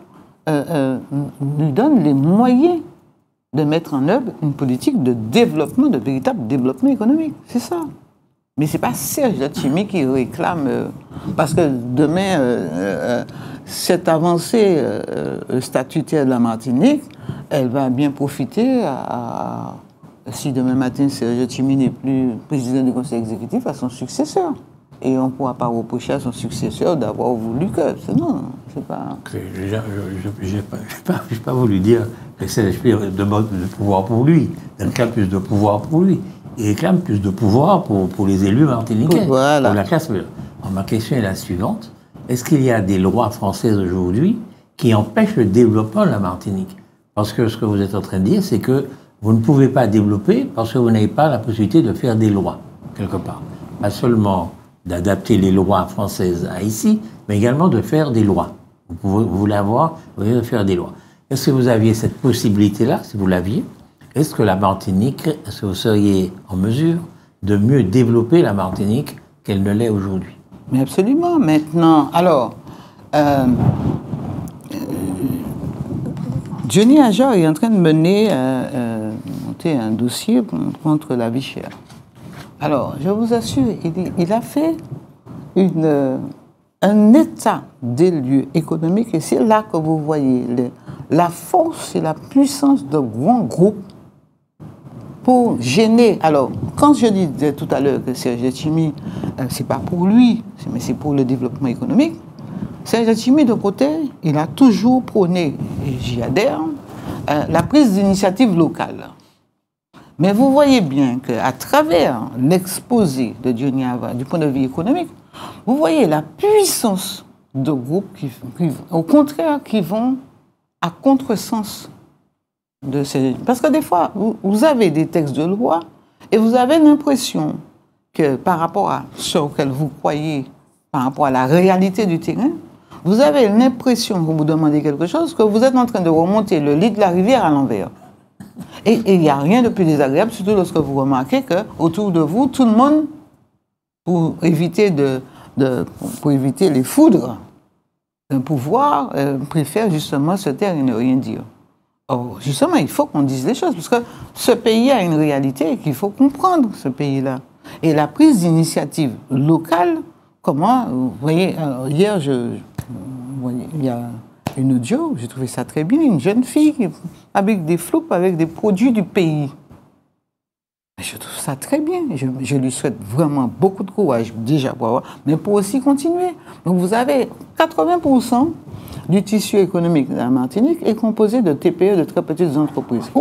lui donne les moyens de mettre en œuvre une politique de développement, de véritable développement économique. C'est ça. Mais ce n'est pas Serge Letchimy qui réclame, parce que demain, cette avancée statutaire de la Martinique, elle va bien profiter si demain matin Serge Letchimy n'est plus président du conseil exécutif, à son successeur. Et on ne pourra pas reprocher à son successeur d'avoir voulu que... Non, c'est pas... Je n'ai pas voulu dire que Serge demande de pouvoir pour lui. Il réclame plus de pouvoir pour lui. Il réclame plus de pouvoir pour les élus martiniquais. Voilà. Pour la classe. Alors, ma question est la suivante. Est-ce qu'il y a des lois françaises aujourd'hui qui empêchent le développement de la Martinique? Parce que ce que vous êtes en train de dire, c'est que vous ne pouvez pas développer parce que vous n'avez pas la possibilité de faire des lois, quelque part. Pas seulement d'adapter les lois françaises à ici, mais également de faire des lois. Vous voulez avoir, vous voulez faire des lois. Est-ce que vous aviez cette possibilité-là, si vous l'aviez? Est-ce que la Martinique, est-ce que vous seriez en mesure de mieux développer la Martinique qu'elle ne l'est aujourd'hui? Mais absolument. Maintenant, alors, Johnny Ajar est en train de monter un dossier contre la vie chère. Alors, je vous assure, il a fait un état des lieux économiques, et c'est là que vous voyez la force et la puissance de grands groupes pour gêner. Alors, quand je disais tout à l'heure que Serge Letchimy, c'est pas pour lui, mais c'est pour le développement économique, Serge Letchimy, de côté, il a toujours prôné, et j'y adhère, la prise d'initiative locale. Mais vous voyez bien qu'à travers l'exposé de Johnny Ajar, du point de vue économique, vous voyez la puissance de groupes qui, au contraire, qui vont à contresens de ces... Parce que des fois, vous avez des textes de loi et vous avez l'impression que par rapport à ce auquel vous croyez, par rapport à la réalité du terrain, vous avez l'impression, quand vous demandez quelque chose, que vous êtes en train de remonter le lit de la rivière à l'envers. Et il n'y a rien de plus désagréable, surtout lorsque vous remarquez qu'autour de vous, tout le monde, pour éviter les foudres d'un pouvoir, préfère justement se taire et ne rien dire. Or, justement, il faut qu'on dise les choses, parce que ce pays a une réalité qu'il faut comprendre, ce pays-là. Et la prise d'initiative locale, comment, vous voyez, hier, il y a une audio, j'ai trouvé ça très bien, une jeune fille avec des floupes, avec des produits du pays. Je trouve ça très bien. Je lui souhaite vraiment beaucoup de courage, déjà pour avoir, mais pour aussi continuer. Donc vous avez 80% du tissu économique de la Martinique est composé de TPE, de très petites entreprises.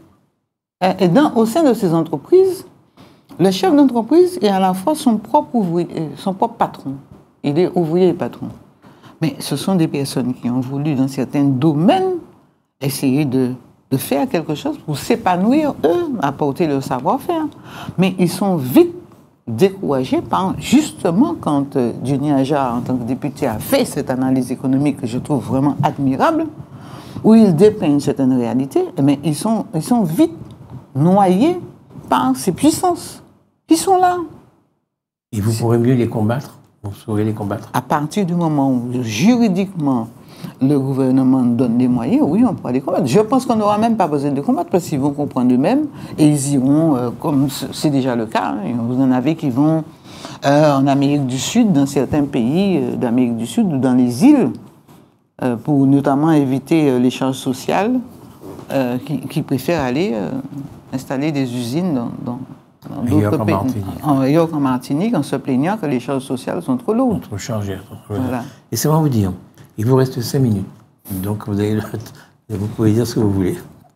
Au sein de ces entreprises, le chef d'entreprise est à la fois son propre ouvrier, son propre patron. Il est ouvrier et patron. Mais ce sont des personnes qui ont voulu, dans certains domaines, essayer de faire quelque chose pour s'épanouir, eux, apporter leur savoir-faire. Mais ils sont vite découragés par, justement, quand Johnny Aja, en tant que député, a fait cette analyse économique que je trouve vraiment admirable, où il dépeint une certaine réalité, mais ils sont vite noyés par ces puissances qui sont là. Et vous pourrez mieux les combattre? Vous saurez les combattre? À partir du moment où, juridiquement, le gouvernement donne des moyens, oui, on pourra les combattre. Je pense qu'on n'aura même pas besoin de les combattre parce qu'ils vont comprendre eux-mêmes et ils iront, comme c'est déjà le cas, hein, vous en avez qui vont en Amérique du Sud, dans certains pays d'Amérique du Sud ou dans les îles, pour notamment éviter les charges sociales, qui préfèrent aller installer des usines dans d'autres pays. Ailleurs qu'en Martinique, en se plaignant que les charges sociales sont trop lourdes. Trop chargées. Voilà. Et c'est moi vous dire, il vous reste 5 minutes. Donc vous pouvez dire ce que vous voulez.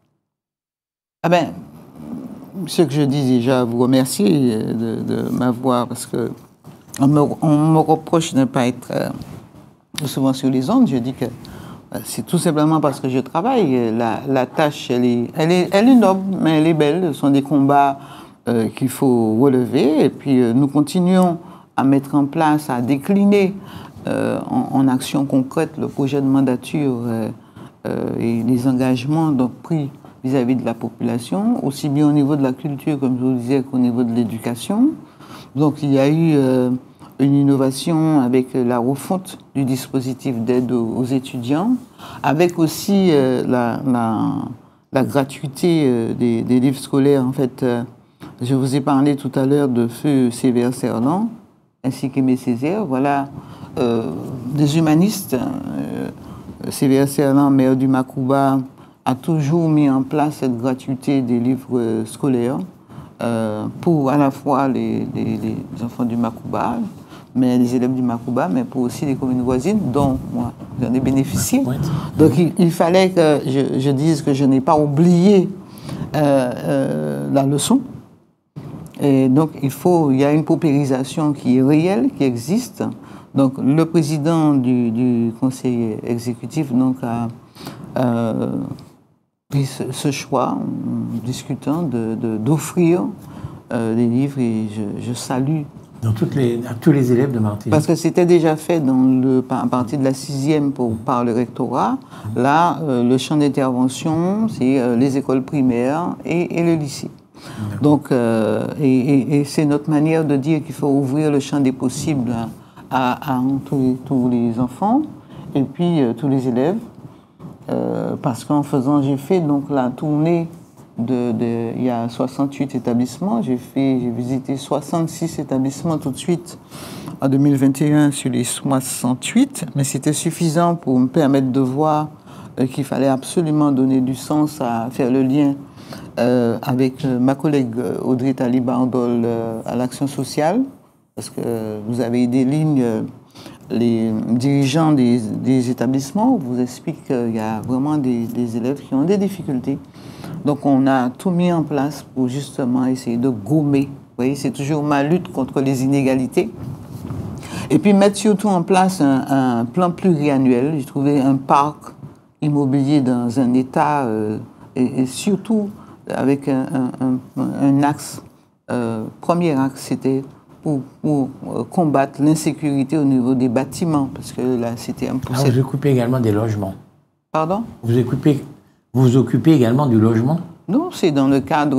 Ah ben, ce que je dis déjà, vous remercier de m'avoir, parce que on me reproche de ne pas être souvent sur les ondes. Je dis que c'est tout simplement parce que je travaille. La tâche, elle est noble, mais elle est belle. Ce sont des combats qu'il faut relever. Et puis, nous continuons à mettre en place, à décliner en action concrète le projet de mandature et les engagements donc, pris vis-à-vis de la population, aussi bien au niveau de la culture, comme je vous le disais, qu'au niveau de l'éducation. Donc, il y a eu une innovation avec la refonte du dispositif d'aide aux étudiants, avec aussi la gratuité des livres scolaires. En fait, je vous ai parlé tout à l'heure de feu Sévère Serlan, ainsi qu'Aimé Césaire. Voilà, des humanistes. Sévère Serlan, maire du Macouba, a toujours mis en place cette gratuité des livres scolaires pour à la fois les enfants du Macouba, mais les élèves du Macouba, mais pour aussi les communes voisines, dont moi, j'en ai bénéficié. Ouais. Donc il fallait que je dise que je n'ai pas oublié la leçon. Et donc il y a une paupérisation qui est réelle, qui existe. Donc le président du conseil exécutif donc, a pris ce choix en discutant d'offrir des livres et je salue. À tous les élèves de Martinique. Parce que c'était déjà fait à partir de la 6e par le rectorat. Là, le champ d'intervention, c'est les écoles primaires et le lycée. Donc, et c'est notre manière de dire qu'il faut ouvrir le champ des possibles à tous les enfants et puis tous les élèves. Parce qu'en faisant, j'ai fait donc la tournée il y a 68 établissements. J'ai visité 66 établissements tout de suite en 2021 sur les 68, mais c'était suffisant pour me permettre de voir qu'il fallait absolument donner du sens à faire le lien avec ma collègue Audrey Talibandol à l'action sociale, parce que vous avez des lignes, les dirigeants des établissements vous expliquent qu'il y a vraiment des élèves qui ont des difficultés. Donc on a tout mis en place pour justement essayer de gommer. Vous voyez, c'est toujours ma lutte contre les inégalités. Et puis mettre surtout en place un plan pluriannuel. J'ai trouvé un parc immobilier dans un état et surtout avec un axe. Premier axe, c'était pour combattre l'insécurité au niveau des bâtiments, parce que là, c'était un peu... Ah, vous occupez également des logements. Pardon? Vous vous occupez également du logement? Non, c'est dans le cadre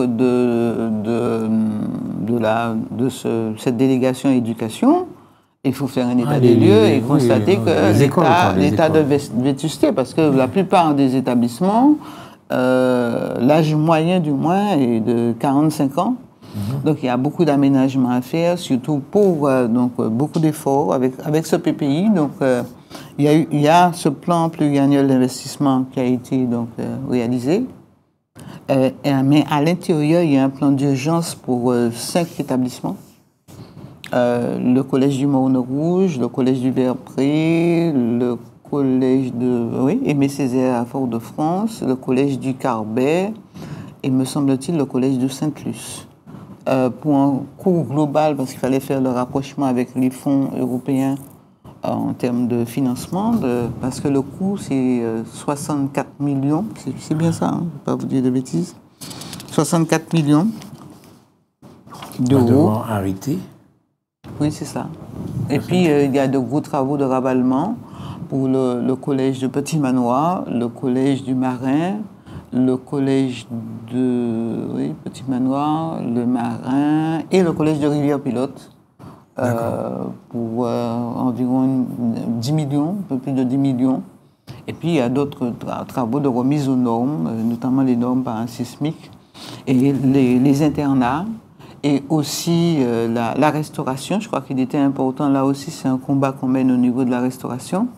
cette délégation éducation. Il faut faire un état des lieux et constater que l'état de vétusté, parce que la plupart des établissements, l'âge moyen du moins est de 45 ans. Donc il y a beaucoup d'aménagements à faire, surtout pour donc beaucoup d'efforts avec ce PPI. Donc Il y a ce plan pluriannuel d'investissement qui a été donc réalisé. Mais à l'intérieur, il y a un plan d'urgence pour 5 établissements. Le collège du Morne Rouge, le collège du Vert-Pré, le collège de Aimé Césaire à Fort-de-France, le collège du Carbet et, me semble-t-il, le collège de Sainte-Luce. Pour un coût global, parce qu'il fallait faire le rapprochement avec les fonds européens en termes de financement, parce que le coût, c'est 64 millions, c'est bien ça, hein, je ne vais pas vous dire de bêtises, 64 millions d'euros. Arrêter. Oui, c'est ça. Et puis, il y a de gros travaux de ravalement pour le collège de Petit Manoir, le collège du Marin, le collège de Petit Manoir, le Marin et le collège de Rivière-Pilote pour environ 10 millions, un peu plus de 10 millions. Et puis, il y a d'autres travaux de remise aux normes, notamment les normes parasismiques et les internats. Et aussi la restauration, je crois qu'il était important, là aussi c'est un combat qu'on mène au niveau de la restauration.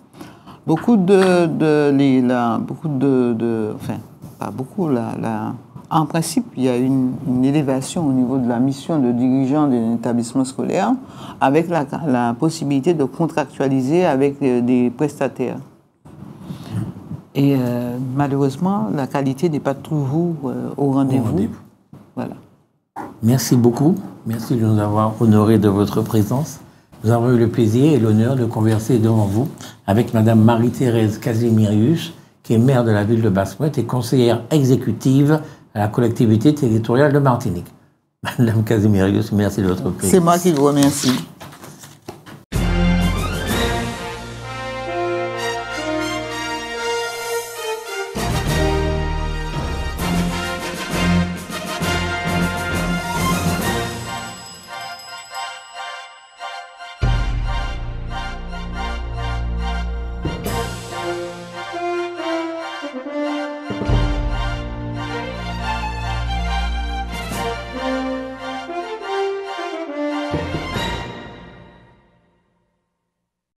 En principe, il y a une élévation au niveau de la mission de dirigeant d'un établissement scolaire avec la possibilité de contractualiser avec des prestataires. Et malheureusement, la qualité n'est pas toujours au rendez-vous. Voilà. Merci beaucoup. Merci de nous avoir honorés de votre présence. Nous avons eu le plaisir et l'honneur de converser devant vous avec Madame Marie-Thérèse Casimirius, qui est maire de la ville de Basse-Pointe et conseillère exécutive à la collectivité territoriale de Martinique. Madame Casimirius, merci de votre présence. C'est moi qui vous remercie.